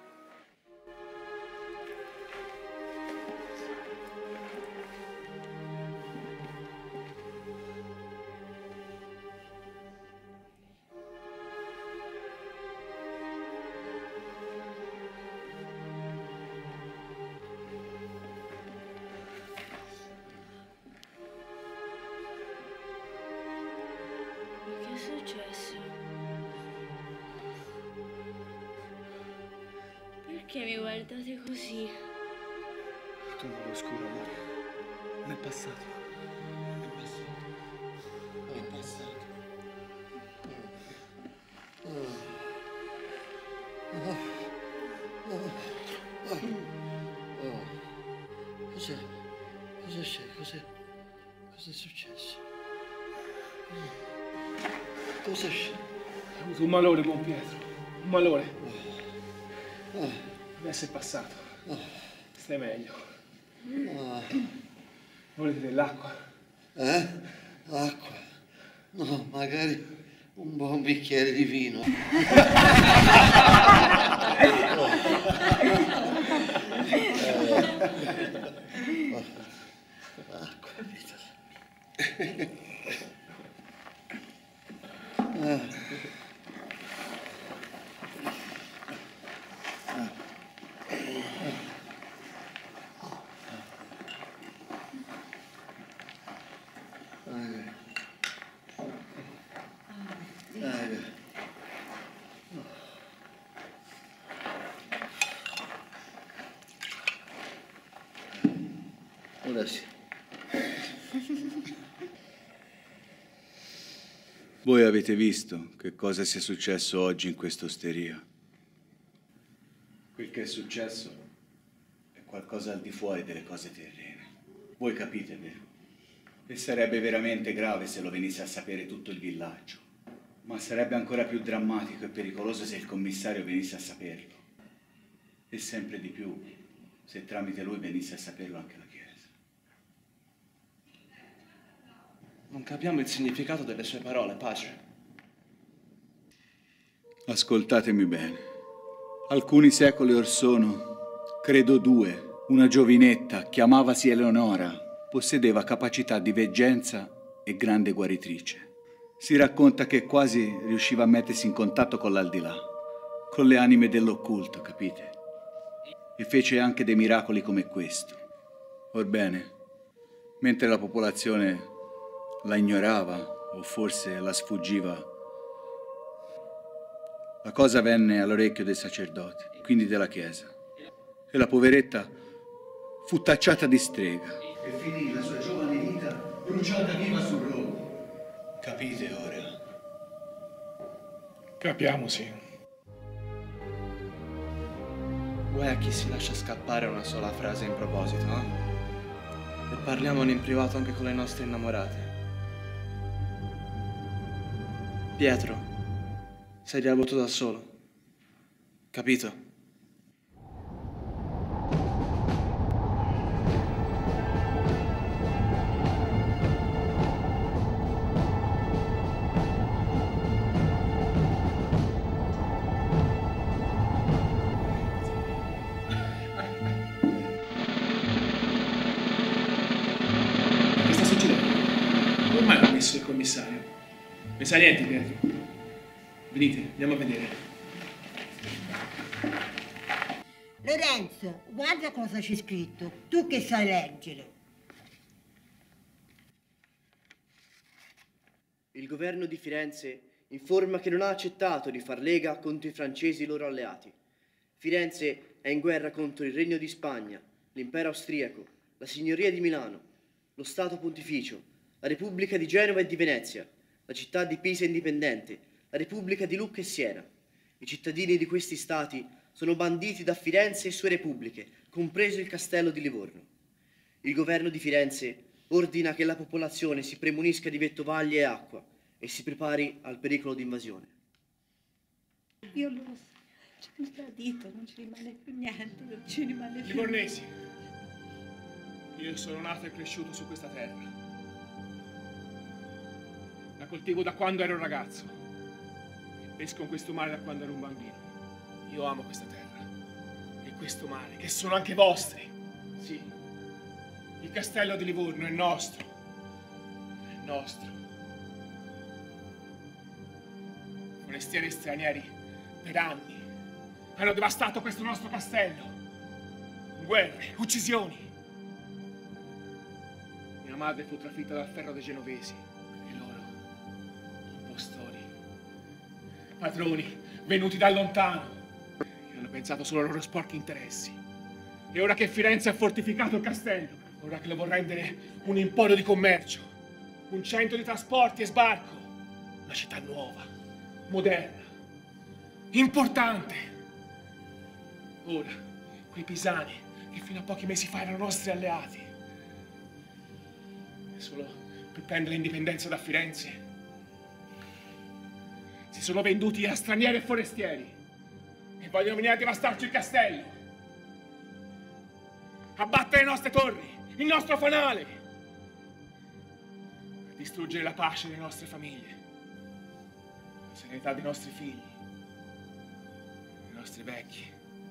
Che è successo? Perché mi guardate così? Il tunnel oscuro, amore. Non è passato. È passato. È passato. Cos'è? Cosa c'è? Cos'è successo? Cosa c'è? Ho avuto un malore, buon Pietro. Un malore. Adesso è passato. Stai meglio. Volete dell'acqua? Acqua? No, magari un buon bicchiere di vino. Acqua, vita. Ora sì. Voi avete visto che cosa sia successo oggi in questa osteria? Quel che è successo è qualcosa al di fuori delle cose terrene. Voi capite, vero? E sarebbe veramente grave se lo venisse a sapere tutto il villaggio. Ma sarebbe ancora più drammatico e pericoloso se il commissario venisse a saperlo. E sempre di più se tramite lui venisse a saperlo anche la Chiesa. Non capiamo il significato delle sue parole, padre. Ascoltatemi bene. Alcuni secoli or sono, credo 2, una giovinetta, chiamavasi Eleonora, possedeva capacità di veggenza e grande guaritrice. Si racconta che quasi riusciva a mettersi in contatto con l'aldilà, con le anime dell'occulto, capite? E fece anche dei miracoli come questo. Orbene, mentre la popolazione la ignorava o forse la sfuggiva, la cosa venne all'orecchio dei sacerdoti, quindi della Chiesa, e la poveretta fu tacciata di strega. E finì la sua giovane vita bruciata viva sul rogo. Capite ora? Capiamo, sì. Guai a chi si lascia scappare una sola frase in proposito, no? E parliamone in privato anche con le nostre innamorate. Pietro, sei riavuto da solo. Capito? Che sta succedendo? Come mai l'ha messo il commissario? Ne sa niente, Pietro? Venite, andiamo a vedere. Lorenzo, guarda cosa c'è scritto. Tu che sai leggere. Il governo di Firenze informa che non ha accettato di far lega contro i francesi e i loro alleati. Firenze è in guerra contro il Regno di Spagna, l'impero austriaco, la signoria di Milano, lo Stato Pontificio, la Repubblica di Genova e di Venezia, la città di Pisa indipendente, la Repubblica di Lucca e Siena. I cittadini di questi stati sono banditi da Firenze e sue repubbliche, compreso il castello di Livorno. Il governo di Firenze ordina che la popolazione si premunisca di vettovaglie e acqua e si prepari al pericolo di invasione. Io lo so, ci hanno tradito, non ci rimane più niente, non ci rimane più. Livornesi, io sono nato e cresciuto su questa terra. La coltivo da quando ero un ragazzo e pesco in questo mare da quando ero un bambino. Io amo questa terra e questo mare, che sono anche vostri. Sì, il castello di Livorno è nostro. È nostro. Forestieri stranieri per anni hanno devastato questo nostro castello. Guerre, uccisioni. Mia madre fu trafitta dal ferro dei genovesi e loro, impostori, padroni venuti da lontano, che hanno pensato solo ai loro sporchi interessi. E ora che Firenze ha fortificato il castello, ora che lo vuol rendere un emporio di commercio, un centro di trasporti e sbarco, una città nuova, moderna, importante. Ora, quei pisani che fino a pochi mesi fa erano nostri alleati, solo per prendere l'indipendenza da Firenze, si sono venduti a stranieri e forestieri e vogliono venire a devastarci il castello, a battere le nostre torri, il nostro fanale, per distruggere la pace delle nostre famiglie, la serenità dei nostri figli, dei nostri vecchi,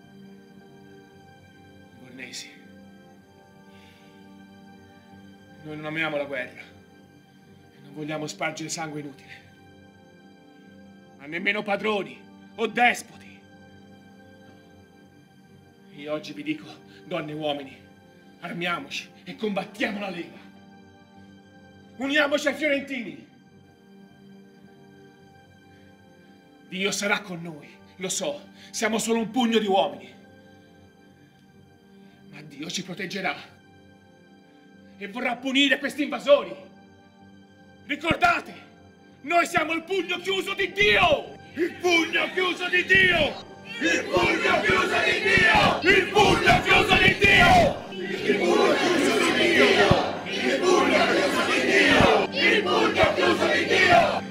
livornesi. Noi non amiamo la guerra e non vogliamo spargere sangue inutile, ma nemmeno padroni o despoti. No. Io oggi vi dico, donne e uomini, armiamoci e combattiamo la Lega. Uniamoci ai fiorentini. Dio sarà con noi, lo so, siamo solo un pugno di uomini, ma Dio ci proteggerà e vorrà punire questi invasori. Ricordate, noi siamo il pugno chiuso di Dio! Il pugno chiuso di Dio! Il pugno chiuso di Dio! Il pugno chiuso di Dio! Il pugno chiuso di Dio! Il pugno chiuso di Dio! Il pugno chiuso di Dio!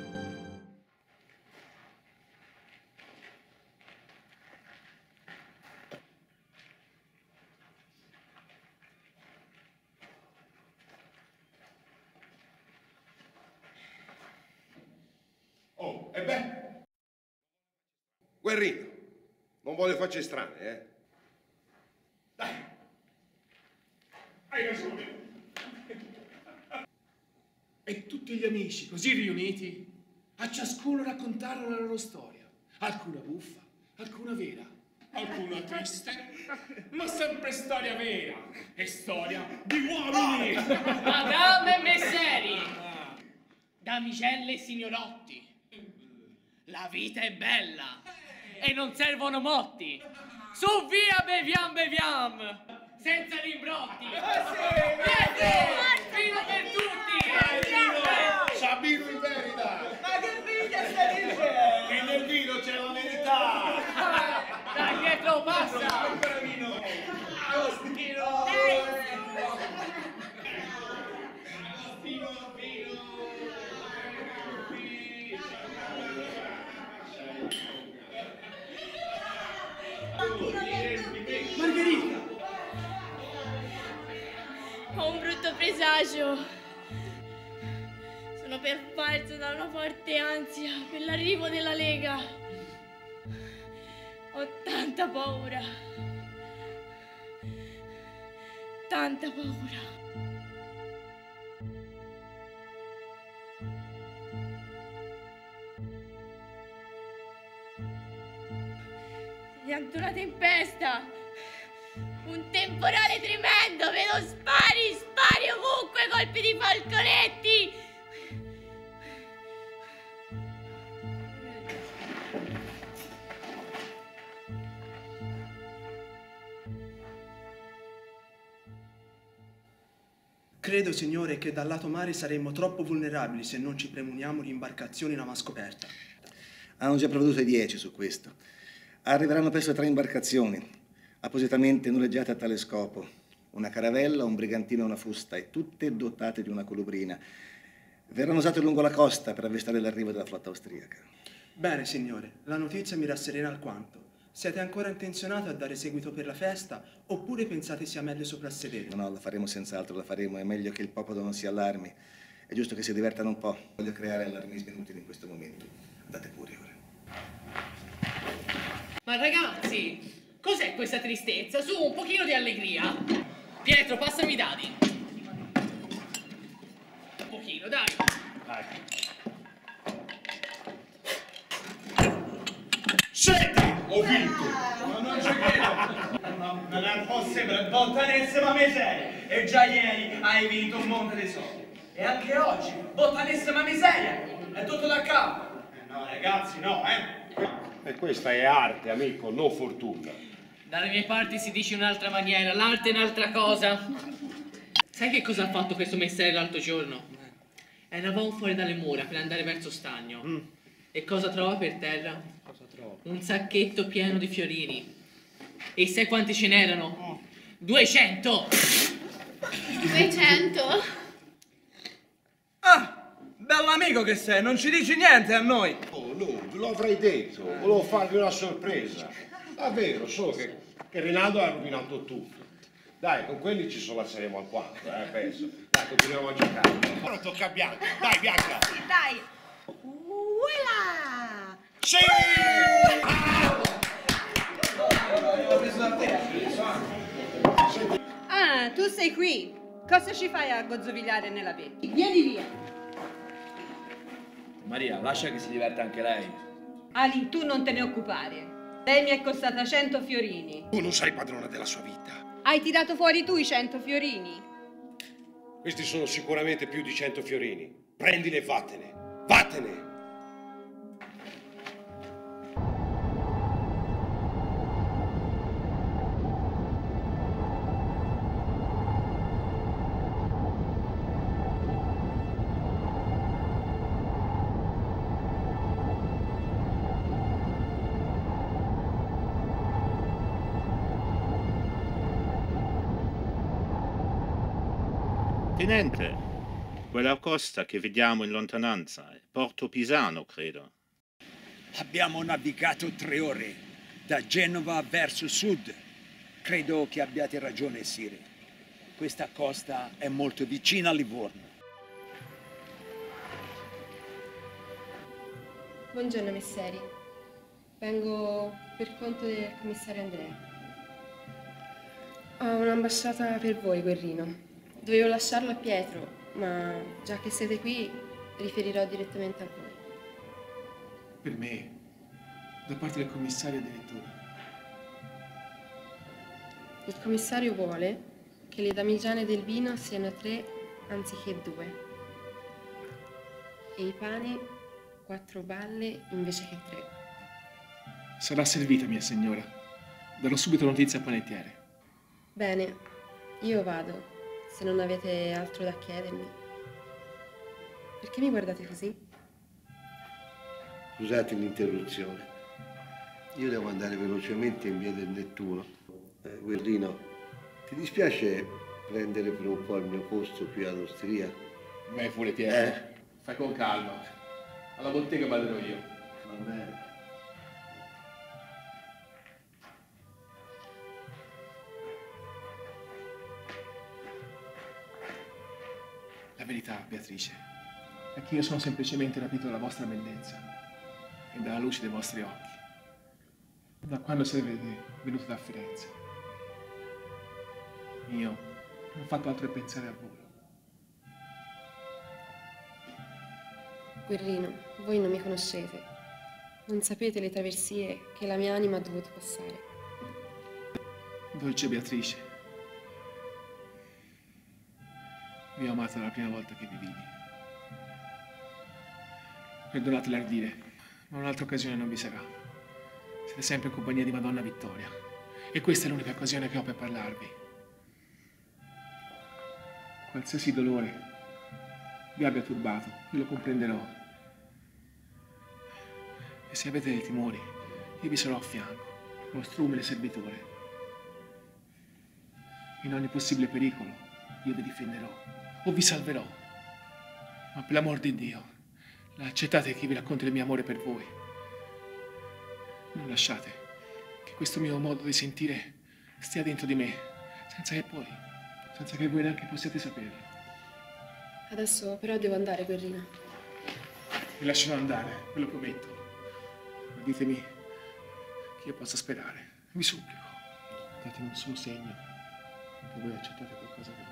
Oh, e beh, Guerrino, non voglio facce strane, eh? Dai, hai ragione. E tutti gli amici, così riuniti, a ciascuno raccontarono la loro storia, alcuna buffa, alcuna vera, alcuna triste, ma sempre storia vera e storia di uomini. Madame e messeri, damigelle e signorotti, la vita è bella e non servono motti. Su via, beviam, beviam, senza rimbrotti. Vino per tutti. Sabino in verità. Ma che vita stai dicendo? Che nel vino c'è la verità. Dai, dietro, passa. Margherita! Ho un brutto presagio. Sono pervalso da una forte ansia per l'arrivo della Lega. Ho tanta paura. Tanta paura. Pianto una tempesta, un temporale tremendo, vedo spari ovunque, colpi di falconetti. Credo, signore, che dal lato mare saremmo troppo vulnerabili se non ci premuniamo di imbarcazioni in ama scoperta. Hanno già provveduto ai 10 su questo. Arriveranno presto 3 imbarcazioni, appositamente noleggiate a tale scopo. Una caravella, un brigantino e una fusta, e tutte dotate di una colubrina. Verranno usate lungo la costa per avvistare l'arrivo della flotta austriaca. Bene, signore, la notizia mi rasserena alquanto. Siete ancora intenzionati a dare seguito per la festa, oppure pensate sia meglio soprassedere? No, la faremo senz'altro, la faremo. È meglio che il popolo non si allarmi. È giusto che si divertano un po'. Voglio creare allarmismi inutili in questo momento. Andate pure ora. Ma ragazzi, cos'è questa tristezza? Su, un pochino di allegria. Pietro, passami i dadi. Un pochino, dai. Senti, ho vinto! Ma non ci credo! Non è possibile, bottanissima miseria! E già ieri hai vinto un monte di soldi. E anche oggi, bottanissima miseria! È tutto da capo! No, ragazzi, no, E questa è arte, amico, non fortuna. Dalle mie parti si dice in un'altra maniera, l'arte è un'altra cosa. Sai che cosa ha fatto questo messere l'altro giorno? Eravamo fuori dalle mura per andare verso stagno. E cosa trova per terra? Cosa trova? Un sacchetto pieno di fiorini. E sai quanti ce n'erano? 200! 200? Ah, bell'amico che sei, non ci dici niente a noi! Oh, no, ve lo avrei detto, volevo farvi una sorpresa. Davvero, solo che Rinaldo ha rovinato tutto. Dai, con quelli ci sollazeremo alquanto, penso. Dai, continuiamo a giocare. Ora tocca a Bianca. Dai, Bianca! Sì, dai! Voilà! Sì! Ah, tu sei qui. Cosa ci fai a gozzovigliare nella vetta? Vieni via! Maria, lascia che si diverta anche lei. Ali, tu non te ne occupare. Lei mi è costata 100 fiorini. Tu non sei padrona della sua vita. Hai tirato fuori tu i 100 fiorini? Questi sono sicuramente più di 100 fiorini. Prendili e vattene. Vattene! Tenente, quella costa che vediamo in lontananza è Porto Pisano, credo. Abbiamo navigato 3 ore da Genova verso sud. Credo che abbiate ragione, Sire. Questa costa è molto vicina a Livorno. Buongiorno, messeri. Vengo per conto del commissario Andrea. Ho un'ambasciata per voi, Guerrino. Dovevo lasciarlo a Pietro, ma già che siete qui, riferirò direttamente a voi. Per me, da parte del commissario addirittura. Il commissario vuole che le damigiane del vino siano 3 anziché 2 e i pani 4 balle invece che 3. Sarà servita, mia signora. Darò subito notizia al panettiere. Bene, io vado, se non avete altro da chiedermi. Perché mi guardate così? Scusate l'interruzione. Io devo andare velocemente in via del Nettuno. Guerrino, ti dispiace prendere per un po' il mio posto qui ad Ostria? Me pure, Pietro. Fai con calma. Alla bottega vado io. Va bene. La verità, Beatrice, è che io sono semplicemente rapito dalla vostra bellezza e dalla luce dei vostri occhi. Da quando siete venuti da Firenze. Io non ho fatto altro che pensare a voi. Guerrino, voi non mi conoscete. Non sapete le traversie che la mia anima ha dovuto passare. Dolce Beatrice, vi ho amato dalla prima volta che vi vidi. Perdonate l'ardire, ma un'altra occasione non vi sarà. Siete sempre in compagnia di Madonna Vittoria e questa è l'unica occasione che ho per parlarvi. Qualsiasi dolore vi abbia turbato, io lo comprenderò. E se avete dei timori, io vi sarò a fianco, vostro umile servitore. In ogni possibile pericolo, io vi difenderò o vi salverò. Ma per l'amor di Dio, accettate che vi racconti il mio amore per voi. Non lasciate che questo mio modo di sentire stia dentro di me, senza che voi neanche possiate saperlo. Adesso però devo andare, Guerrino. Vi lascerò andare, ve lo prometto. Ma ditemi che io possa sperare. Vi supplico, datemi un solo segno che voi accettate qualcosa per me.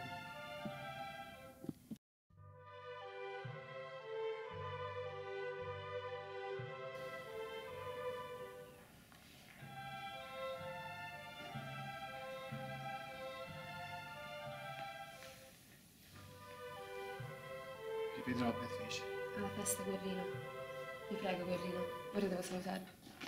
Vedrò, Beatrice. Alla festa, Guerrino. Vi prego, Guerrino. Ora devo salutarvi.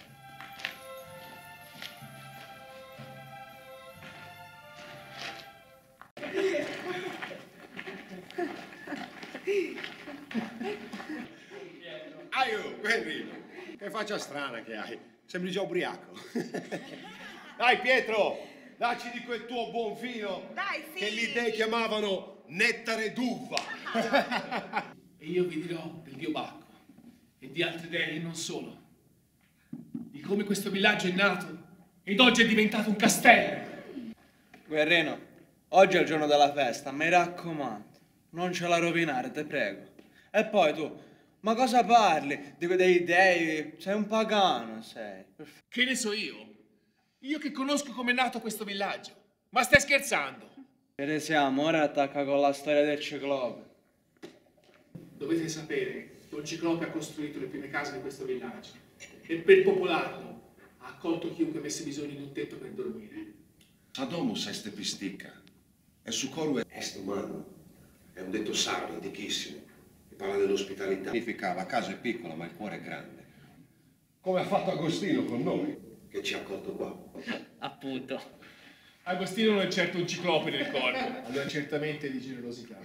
Aio, Guerrino, che faccia strana che hai. Sembri già ubriaco. Dai, Pietro, dacci di quel tuo buon vino. Dai, sì. Che gli dei chiamavano nettare d'uva. E io vi dirò del dio Bacco e di altri dei e non solo, di come questo villaggio è nato ed oggi è diventato un castello. Guerrino, oggi è il giorno della festa, mi raccomando, non ce la rovinare, te prego. E poi tu, ma cosa parli? Dico dei dei, sei un pagano, sei. Che ne so io? Io che conosco come è nato questo villaggio. Ma stai scherzando? Ce ne siamo, ora attacca con la storia del ciclope. Dovete sapere che un ciclope ha costruito le prime case di questo villaggio e per popolarlo ha accolto chiunque avesse bisogno di un tetto per dormire. Ad domus est pisticca, e su coru est umano. È un detto sardo, antichissimo, che parla dell'ospitalità. Significava, la casa è piccola ma il cuore è grande. Come ha fatto Agostino con noi, che ci ha accolto qua. Appunto. Agostino non è certo un ciclope nel corpo, allora certamente di generosità.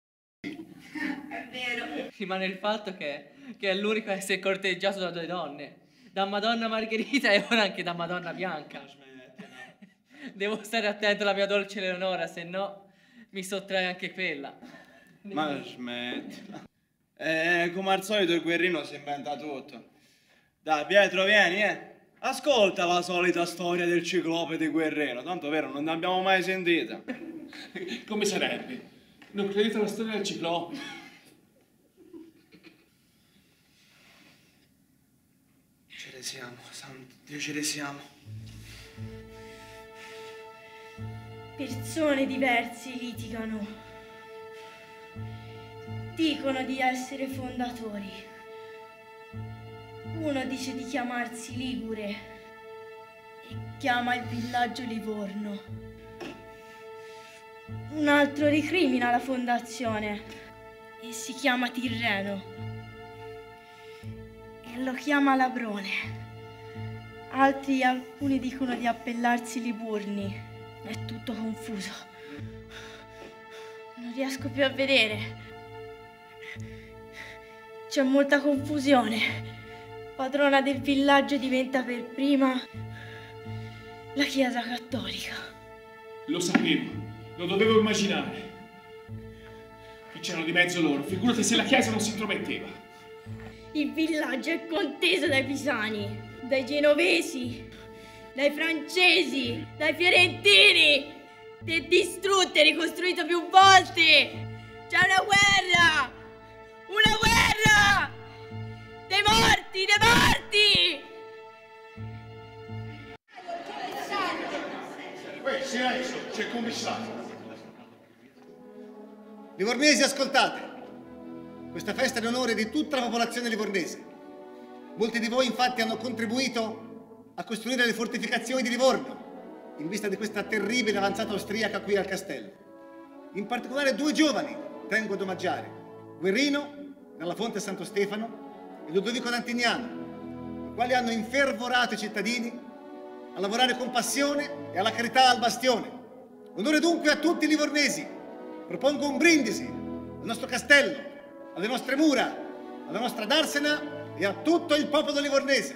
È vero. Rimane il fatto che è l'unico a essere corteggiato da due donne, da Madonna Margherita e ora anche da Madonna Bianca. Devo stare attento alla mia dolce Eleonora, se no mi sottrae anche quella. Ma smetti. Come al solito il Guerrino si inventa tutto. Dai, Pietro, vieni, Ascolta la solita storia del ciclope di Guerrino, tanto vero, non ne abbiamo mai sentita. Come sarebbe? Non credete alla storia del ciclope? Ce ne siamo, santo Dio, ce ne siamo. Persone diverse litigano. Dicono di essere fondatori. Uno dice di chiamarsi Ligure e chiama il villaggio Livorno. Un altro ricrimina la fondazione e si chiama Tirreno e lo chiama Labrone. Alcuni dicono di appellarsi Liburni. È tutto confuso. Non riesco più a vedere. C'è molta confusione. Padrona del villaggio diventa per prima la Chiesa Cattolica. Lo sapevo, lo dovevo immaginare. Che c'erano di mezzo loro, figurati se la Chiesa non si intrometteva. Il villaggio è conteso dai pisani, dai genovesi, dai francesi, dai fiorentini. È distrutto e ricostruito più volte. C'è una guerra! Una guerra! Dei morti! Dei morti! Silenzio, c'è il commissario. Livornesi, ascoltate. Questa festa è in onore di tutta la popolazione livornese. Molti di voi infatti hanno contribuito a costruire le fortificazioni di Livorno in vista di questa terribile avanzata austriaca qui al castello. In particolare 2 giovani tengo ad omaggiare: Guerrino, dalla Fonte Santo Stefano, e Ludovico d'Antignano, i quali hanno infervorato i cittadini a lavorare con passione e alla carità al bastione. Onore dunque a tutti i livornesi. Propongo un brindisi al nostro castello, alle nostre mura, alla nostra darsena e a tutto il popolo livornese.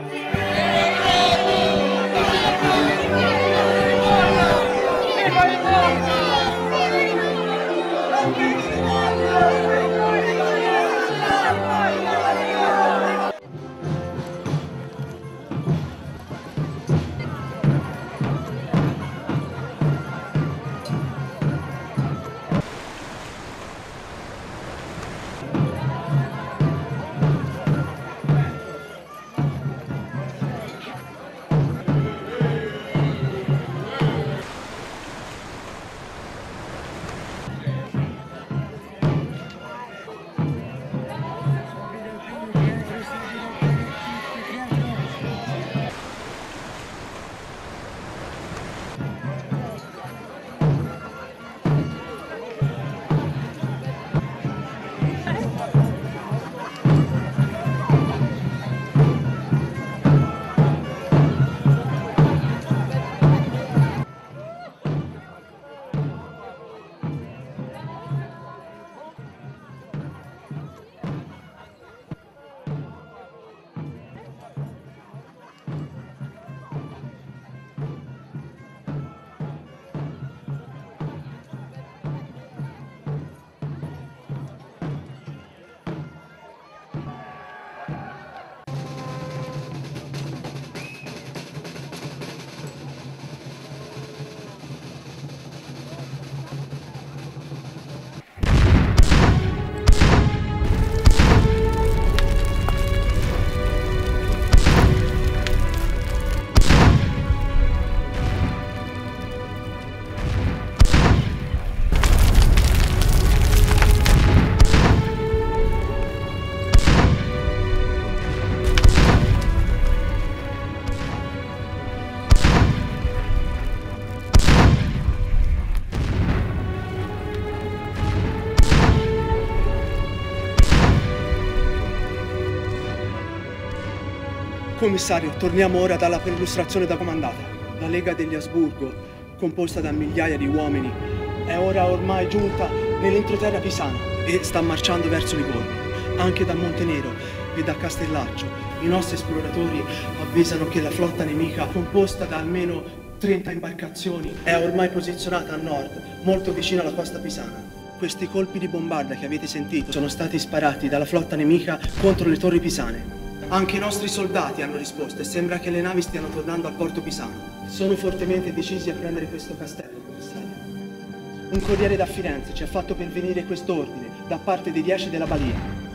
Commissario, torniamo ora dalla perlustrazione da comandata. La Lega degli Asburgo, composta da migliaia di uomini, è ora ormai giunta nell'entroterra pisano e sta marciando verso Livorno. Anche da Montenero e da Castellaccio i nostri esploratori avvisano che la flotta nemica, composta da almeno 30 imbarcazioni, è ormai posizionata a nord, molto vicino alla costa pisana. Questi colpi di bombarda che avete sentito sono stati sparati dalla flotta nemica contro le torri pisane. Anche i nostri soldati hanno risposto e sembra che le navi stiano tornando al porto pisano. Sono fortemente decisi a prendere questo castello, commissario. Un corriere da Firenze ci ha fatto pervenire quest'ordine da parte dei 10 della Balia.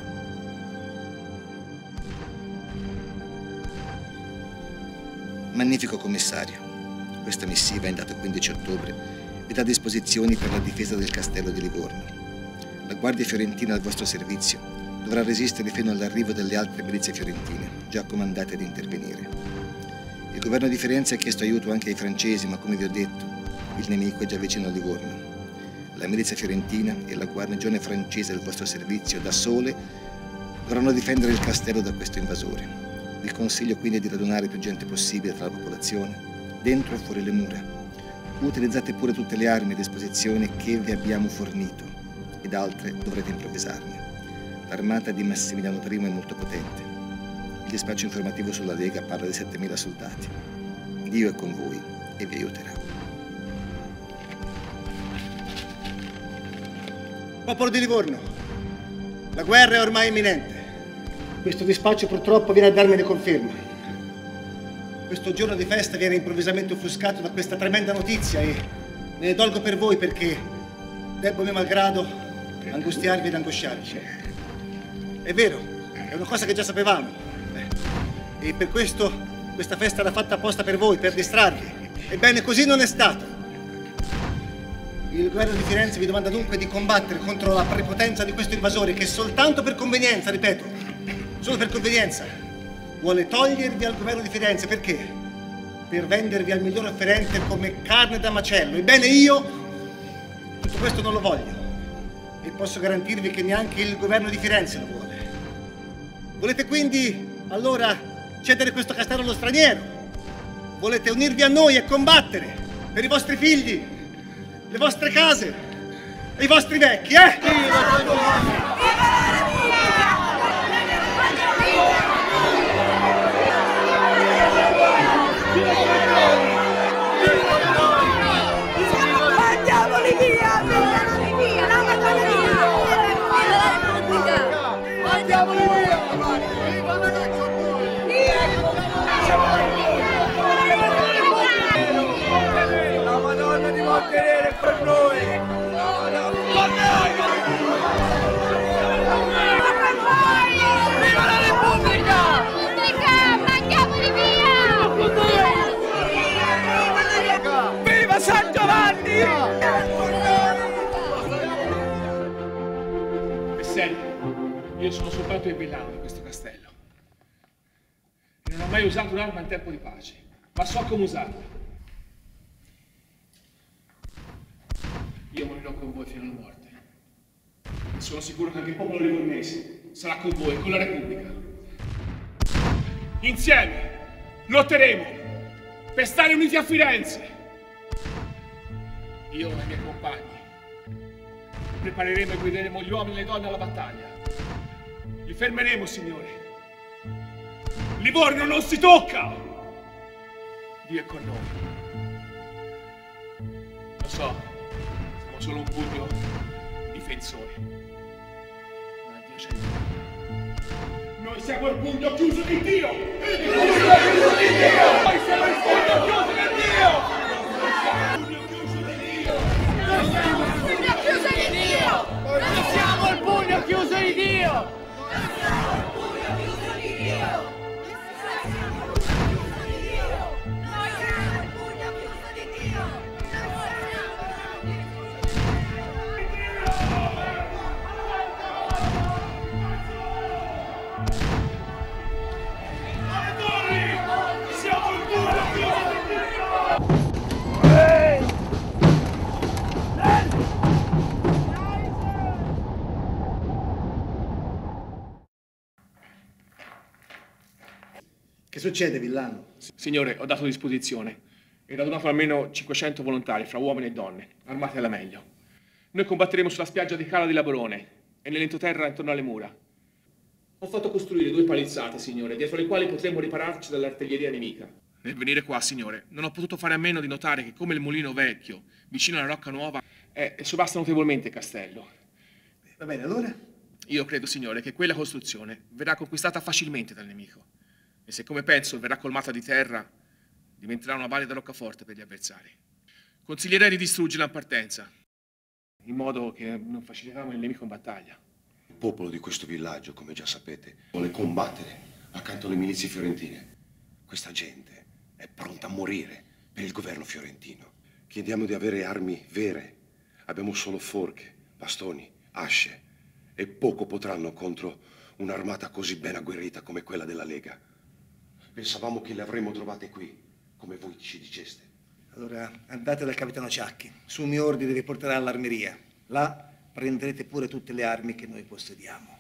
Magnifico commissario. Questa missiva in data 15 ottobre vi dà disposizioni per la difesa del castello di Livorno. La Guardia Fiorentina al vostro servizio dovrà resistere fino all'arrivo delle altre milizie fiorentine, già comandate ad intervenire. Il governo di Firenze ha chiesto aiuto anche ai francesi, ma come vi ho detto, il nemico è già vicino a Livorno. La milizia fiorentina e la guarnigione francese al vostro servizio, da sole, dovranno difendere il castello da questo invasore. Vi consiglio quindi di radunare più gente possibile tra la popolazione, dentro e fuori le mura. Utilizzate pure tutte le armi a disposizione che vi abbiamo fornito, ed altre dovrete improvvisarne. L'armata di Massimiliano I è molto potente. Il dispaccio informativo sulla Lega parla di 7.000 soldati. Dio è con voi e vi aiuterà. Popolo di Livorno, la guerra è ormai imminente. Questo dispaccio purtroppo viene a darmene conferma. Questo giorno di festa viene improvvisamente offuscato da questa tremenda notizia e me ne dolgo per voi perché, debbo mio malgrado, sempre. Angustiarvi ed angosciarci. È vero, è una cosa che già sapevamo. E per questo questa festa era fatta apposta per voi, per distrarvi. Ebbene, così non è stato. Il governo di Firenze vi domanda dunque di combattere contro la prepotenza di questo invasore che soltanto per convenienza, ripeto, solo per convenienza, vuole togliervi al governo di Firenze. Perché? Per vendervi al miglior offerente come carne da macello. Ebbene, io tutto questo non lo voglio. E posso garantirvi che neanche il governo di Firenze lo vuole. Volete quindi, allora, cedere questo castello allo straniero? Volete unirvi a noi e combattere per i vostri figli, le vostre case e i vostri vecchi, Mandiamoli via! Mandiamoli via! La Madonna via! Mandiamoli via! La Madonna di Montenegro per noi! Viva la Repubblica! Mandiamoli via! Viva San Giovanni! Messer, io sono soltanto il villano di questo castello. E non ho mai usato un'arma in tempo di pace, ma so come usarla. Io morirò con voi fino alla morte. E sono sicuro che anche il popolo livornese sarà con voi, con la Repubblica. Insieme lotteremo per stare uniti a Firenze. Io e i miei compagni prepareremo e guideremo gli uomini e le donne alla battaglia. Li fermeremo, signore. Livorno non si tocca! Dio è con noi. Lo so, siamo solo un pugno difensori. Ma Dio c'è Dio. Noi siamo il pugno chiuso di Dio! Il pugno chiuso di Dio! Noi siamo il pugno chiuso di Dio! Noi siamo il pugno chiuso di Dio! Noi siamo il pugno chiuso di Dio! Che succede, villano? Signore, ho dato disposizione e radunato almeno 500 volontari, fra uomini e donne, armati alla meglio. Noi combatteremo sulla spiaggia di Cala di Labrone e nell'entroterra intorno alle mura. Ho fatto costruire 2 palizzate, signore, dietro le quali potremo ripararci dall'artiglieria nemica. Nel venire qua, signore, non ho potuto fare a meno di notare che come il mulino vecchio, vicino alla Rocca Nuova, sovrasta notevolmente il castello. Va bene, allora? Io credo, signore, che quella costruzione verrà conquistata facilmente dal nemico. E se, come penso, verrà colmata di terra, diventerà una valle da roccaforte per gli avversari. Consiglierei di distruggerla in partenza, in modo che non facilitiamo il nemico in battaglia. Il popolo di questo villaggio, come già sapete, vuole combattere accanto alle milizie fiorentine. Questa gente è pronta a morire per il governo fiorentino. Chiediamo di avere armi vere. Abbiamo solo forche, bastoni, asce e poco potranno contro un'armata così ben agguerrita come quella della Lega. Pensavamo che le avremmo trovate qui, come voi ci diceste. Allora andate dal capitano Ciacchi, su mio ordine vi porterà all'armeria. Là prenderete pure tutte le armi che noi possediamo.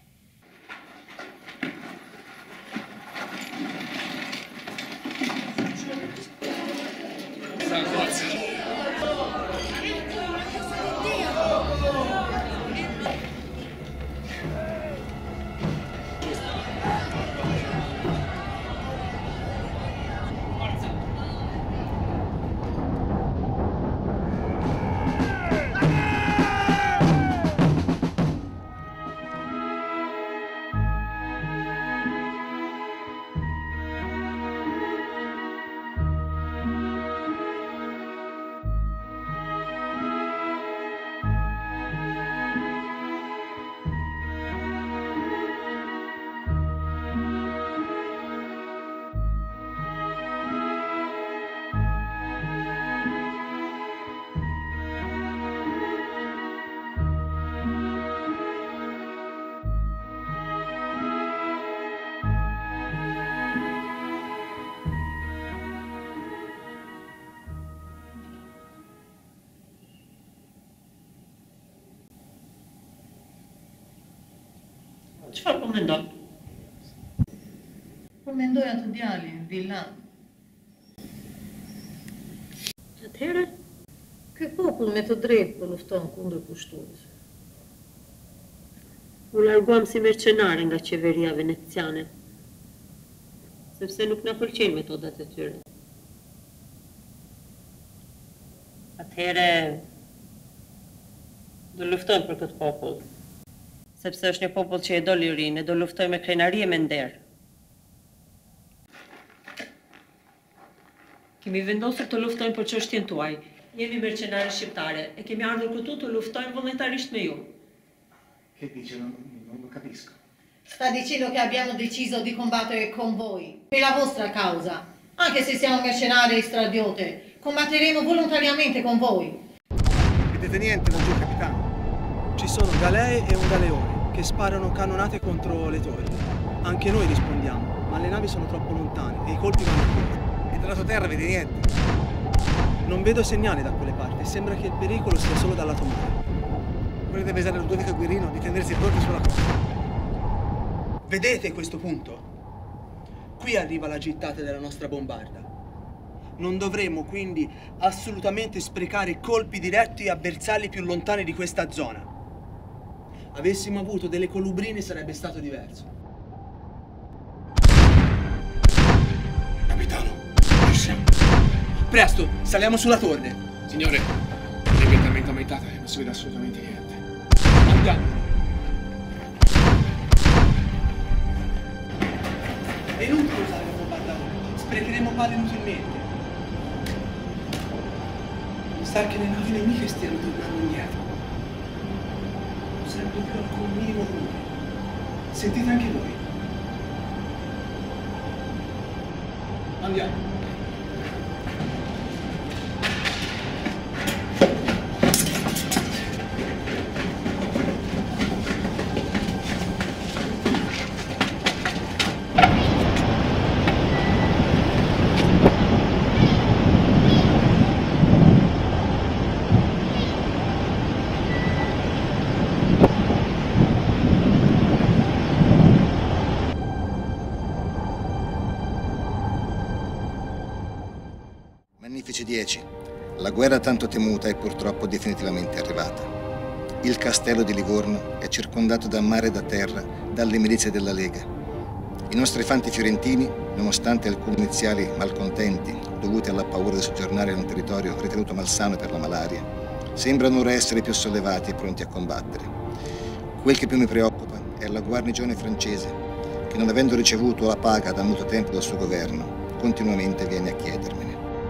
ci fa il commendato. Commendoj atë djalin, Villan. Atëherë, ky popull me të drejtë po lufton kundër pushtuesve. U larguam si mercenare nga qeveria veneciane, sepse nuk na pëlqejnë metodat e tyre. Atëherë, do luftojmë për këtë popull, sepse është një popull që e do lirinë, e do luftojmë me krenari e me nder. Kemi vendosur të luftojmë për çështjen tuaj. Jemi mercenari shqiptare e kemi ardhur këtu të luftojmë vullnetarisht me ju. Che dice? Non capisco. Sta dicendo che abbiamo deciso di combattere con voi, per la vostra causa. Anche se siamo mercenari e stradiote, combatteremo volontariamente con voi. Vedete niente laggiù, capitano? Ci sono galee e un galeone che sparano cannonate contro le torri. Anche noi rispondiamo, ma le navi sono troppo lontane e i colpi vanno dietro. E dalla tua terra vedi niente? Non vedo segnali da quelle parti, sembra che il pericolo sia solo dal lato mare. Volete avvisare Ludovico e Guerrino di tenersi pronti sulla costa? Vedete questo punto? Qui arriva la gittata della nostra bombarda. Non dovremmo quindi assolutamente sprecare colpi diretti a bersagli più lontani di questa zona. Avessimo avuto delle colubrine sarebbe stato diverso. Capitano, ci siamo. Presto, saliamo sulla torre. Signore, l'ambientamento aumentato e non si vede assolutamente niente. Andiamo. È inutile usare il bombardamento, sprecheremo palle inutilmente. Mi sa che le navi nemiche stiano tornando indietro. Non sento più alcun minimo rumore. Sentite anche voi. Andiamo. Magnifici 10. La guerra tanto temuta è purtroppo definitivamente arrivata. Il castello di Livorno è circondato da mare e da terra dalle milizie della Lega. I nostri fanti fiorentini, nonostante alcuni iniziali malcontenti dovuti alla paura di soggiornare in un territorio ritenuto malsano per la malaria, sembrano ora essere più sollevati e pronti a combattere. Quel che più mi preoccupa è la guarnigione francese, che non avendo ricevuto la paga da molto tempo dal suo governo, continuamente viene a chiedermene.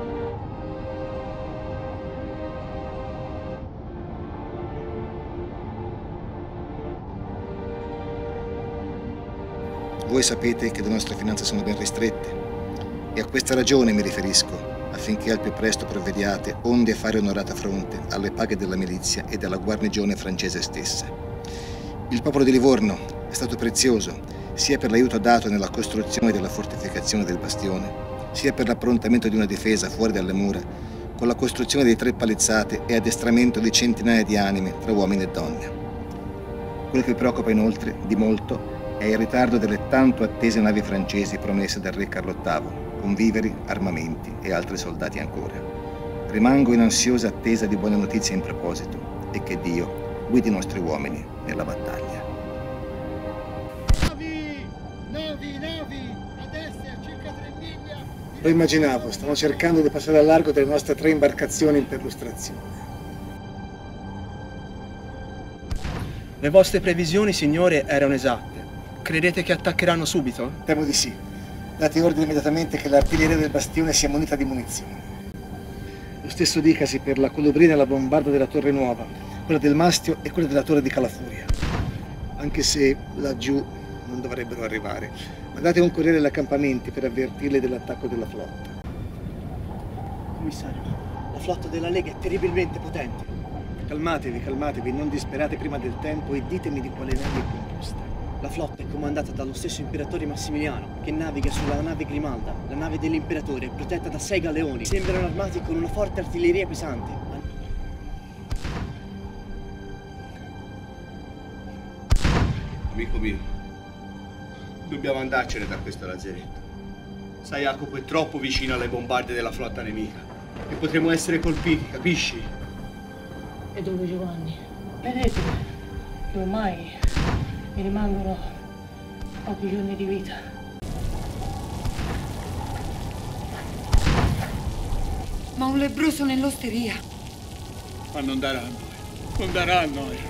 Voi sapete che le nostre finanze sono ben ristrette e a questa ragione mi riferisco, affinché al più presto provvediate onde fare onorata fronte alle paghe della milizia e della guarnigione francese stessa. Il popolo di Livorno è stato prezioso sia per l'aiuto dato nella costruzione della fortificazione del bastione, sia per l'approntamento di una difesa fuori dalle mura, con la costruzione di 3 palizzate e addestramento di centinaia di anime tra uomini e donne. Quello che mi preoccupa inoltre di molto è il ritardo delle tanto attese navi francesi promesse dal re Carlo VIII, con viveri, armamenti e altri soldati ancora. Rimango in ansiosa attesa di buone notizie in proposito e che Dio guidi i nostri uomini nella battaglia. Navi, ad est a circa 3 miglia. Lo immaginavo, stanno cercando di passare al largo delle nostre 3 imbarcazioni in perlustrazione. Le vostre previsioni, signore, erano esatte. Credete che attaccheranno subito? Temo di sì. Date ordine immediatamente che l'artiglieria del bastione sia munita di munizioni. Lo stesso dicasi per la colubrina e la bombarda della Torre Nuova, quella del Mastio e quella della Torre di Calafuria. Anche se laggiù non dovrebbero arrivare. Mandate un corriere agli accampamenti per avvertirli dell'attacco della flotta. Commissario, la flotta della Lega è terribilmente potente. Calmatevi, non disperate prima del tempo e ditemi di quale nave è composta. La flotta è comandata dallo stesso imperatore Massimiliano, che naviga sulla nave Grimalda, la nave dell'imperatore, protetta da 6 galeoni. Sembrano armati con una forte artiglieria pesante. Amico mio, Dobbiamo andarcene da questo lazzeretto. Sai, Jacopo è troppo vicino alle bombarde della flotta nemica e potremo essere colpiti, capisci? E dove Giovanni? Vedete che ormai mi rimangono pochi giorni di vita. Ma un lebbroso nell'osteria. Ma non daranno, non daranno.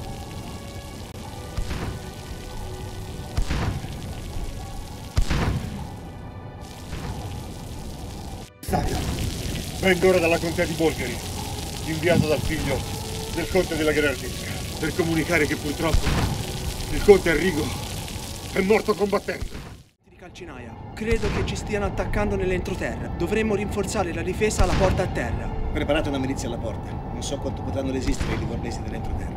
Commissario, vengo ora dalla contea di Bolgheri, inviato dal figlio del conte della Gherardisca, per comunicare che purtroppo il conte Arrigo è morto combattendo. Di Calcinaia, credo che ci stiano attaccando nell'entroterra. Dovremmo rinforzare la difesa alla porta a terra. Preparate una milizia alla porta. Non so quanto potranno resistere i livornesi dell'entroterra.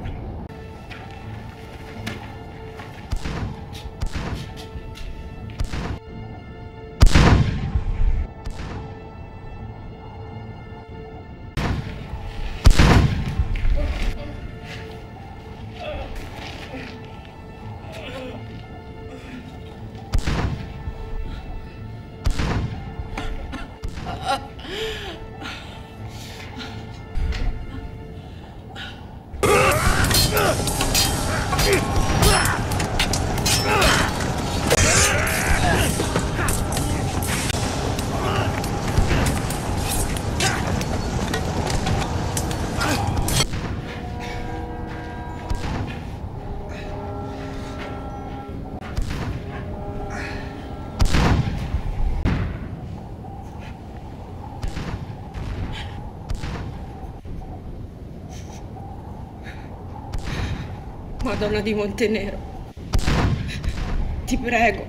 Madonna di Montenero, ti prego,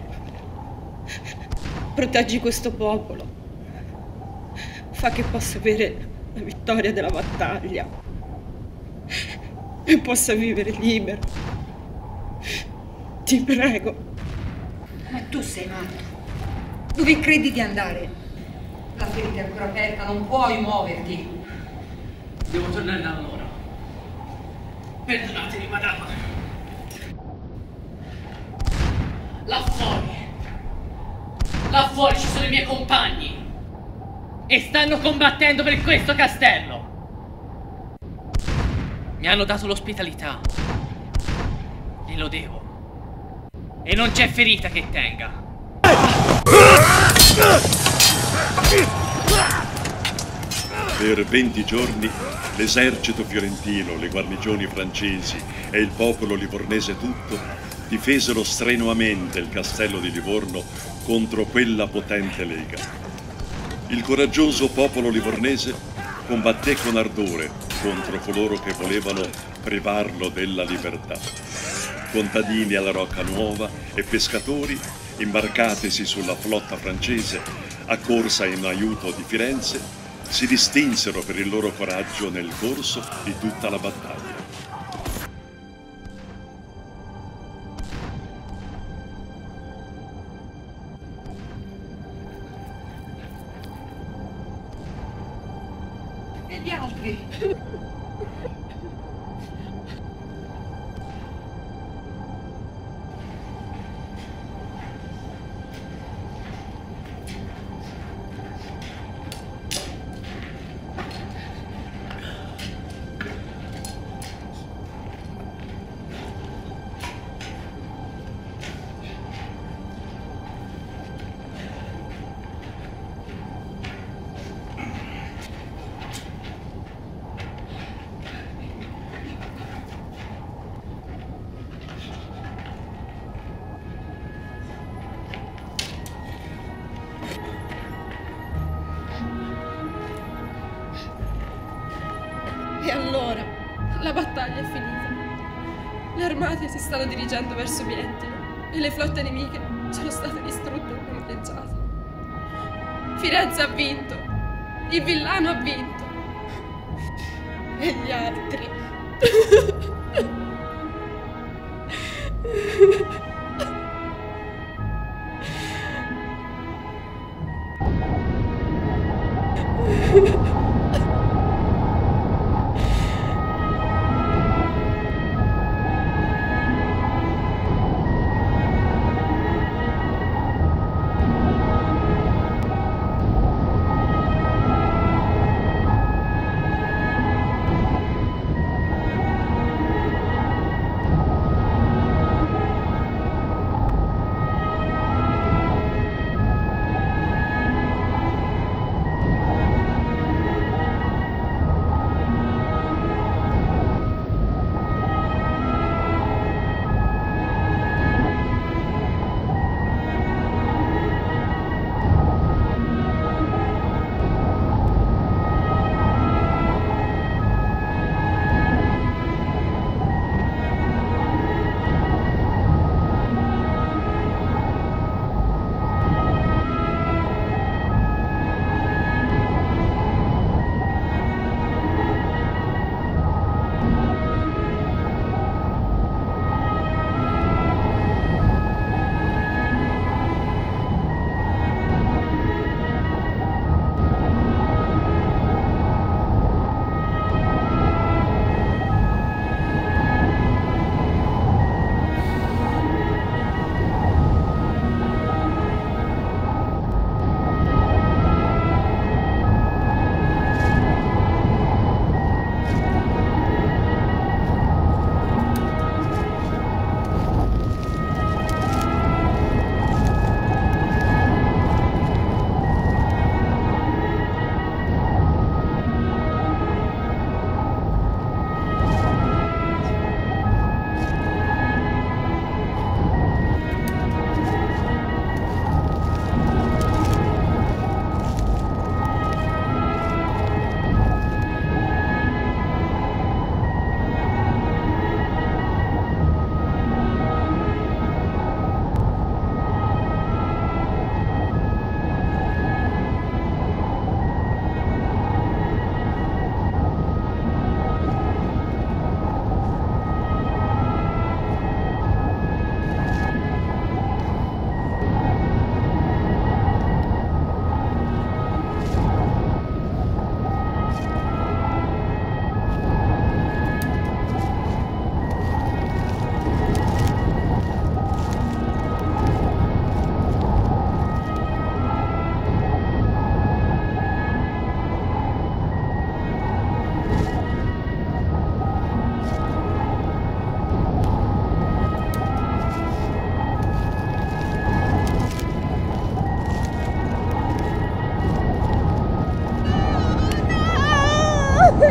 proteggi questo popolo, fa che possa avere la vittoria della battaglia e possa vivere libero. Ti prego. Ma tu sei matto. Dove credi di andare? La ferita è ancora aperta, non puoi muoverti. Devo tornare da loro. Perdonatemi, madama. Là fuori ci sono i miei compagni e stanno combattendo per questo castello. Mi hanno dato l'ospitalità, glielo devo, e non c'è ferita che tenga. Per 20 giorni l'esercito fiorentino, le guarnigioni francesi e il popolo livornese tutto difesero strenuamente il castello di Livorno contro quella potente lega. Il coraggioso popolo livornese combatté con ardore contro coloro che volevano privarlo della libertà. Contadini alla Rocca Nuova e pescatori, imbarcatisi sulla flotta francese, accorsa in aiuto di Firenze, si distinsero per il loro coraggio nel corso di tutta la battaglia. E gli altri? E allora la battaglia è finita. Le armate si stanno dirigendo verso Bientino e le flotte nemiche sono state distrutte o conteggiate. Firenze ha vinto, il villano ha vinto. E gli altri?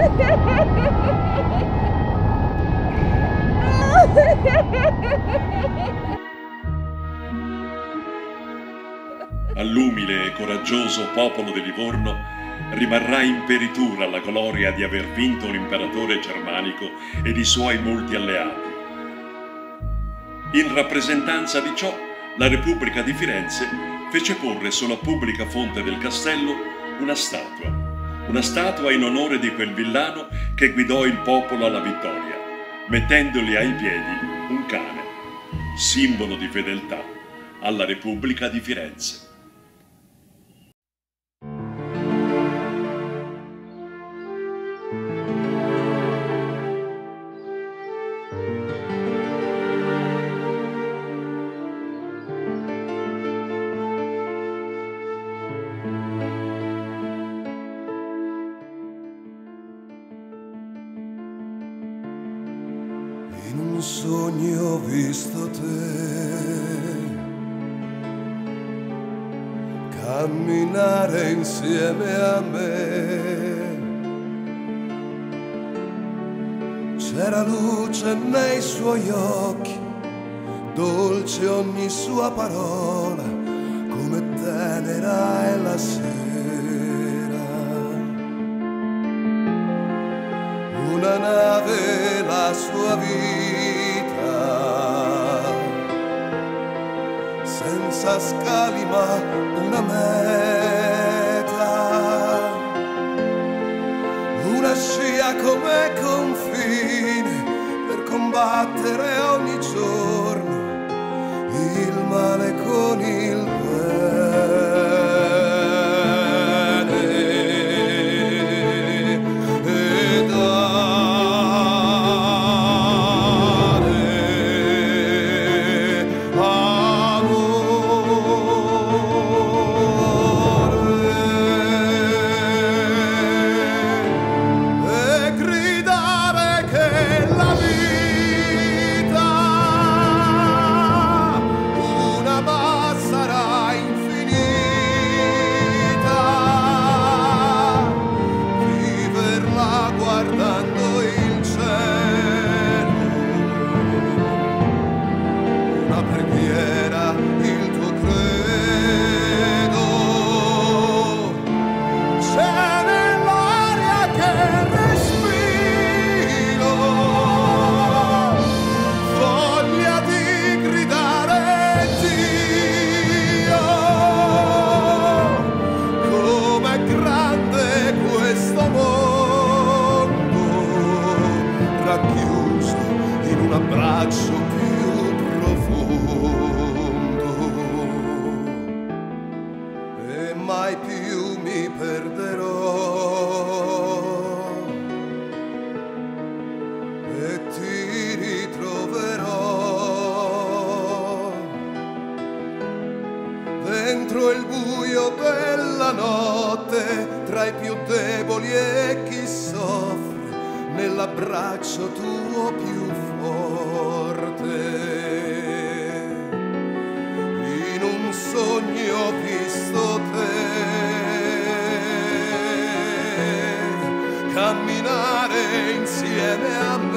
All'umile e coraggioso popolo di Livorno rimarrà imperitura la gloria di aver vinto l'imperatore germanico ed i suoi molti alleati. In rappresentanza di ciò, la Repubblica di Firenze fece porre sulla pubblica fonte del castello una statua in onore di quel villano che guidò il popolo alla vittoria, mettendogli ai piedi un cane, simbolo di fedeltà alla Repubblica di Firenze. In un sogno ho visto te camminare insieme a me. C'era luce nei suoi occhi, dolce ogni sua parola, come tenera è la sera. Una nave, la sua vita, senza scali ma una meta, una scia come confine per combattere ogni giorno il male con il bene. Dentro il buio della notte, tra i più deboli e chi soffre, nell'abbraccio tuo più forte. In un sogno ho visto te camminare insieme a me.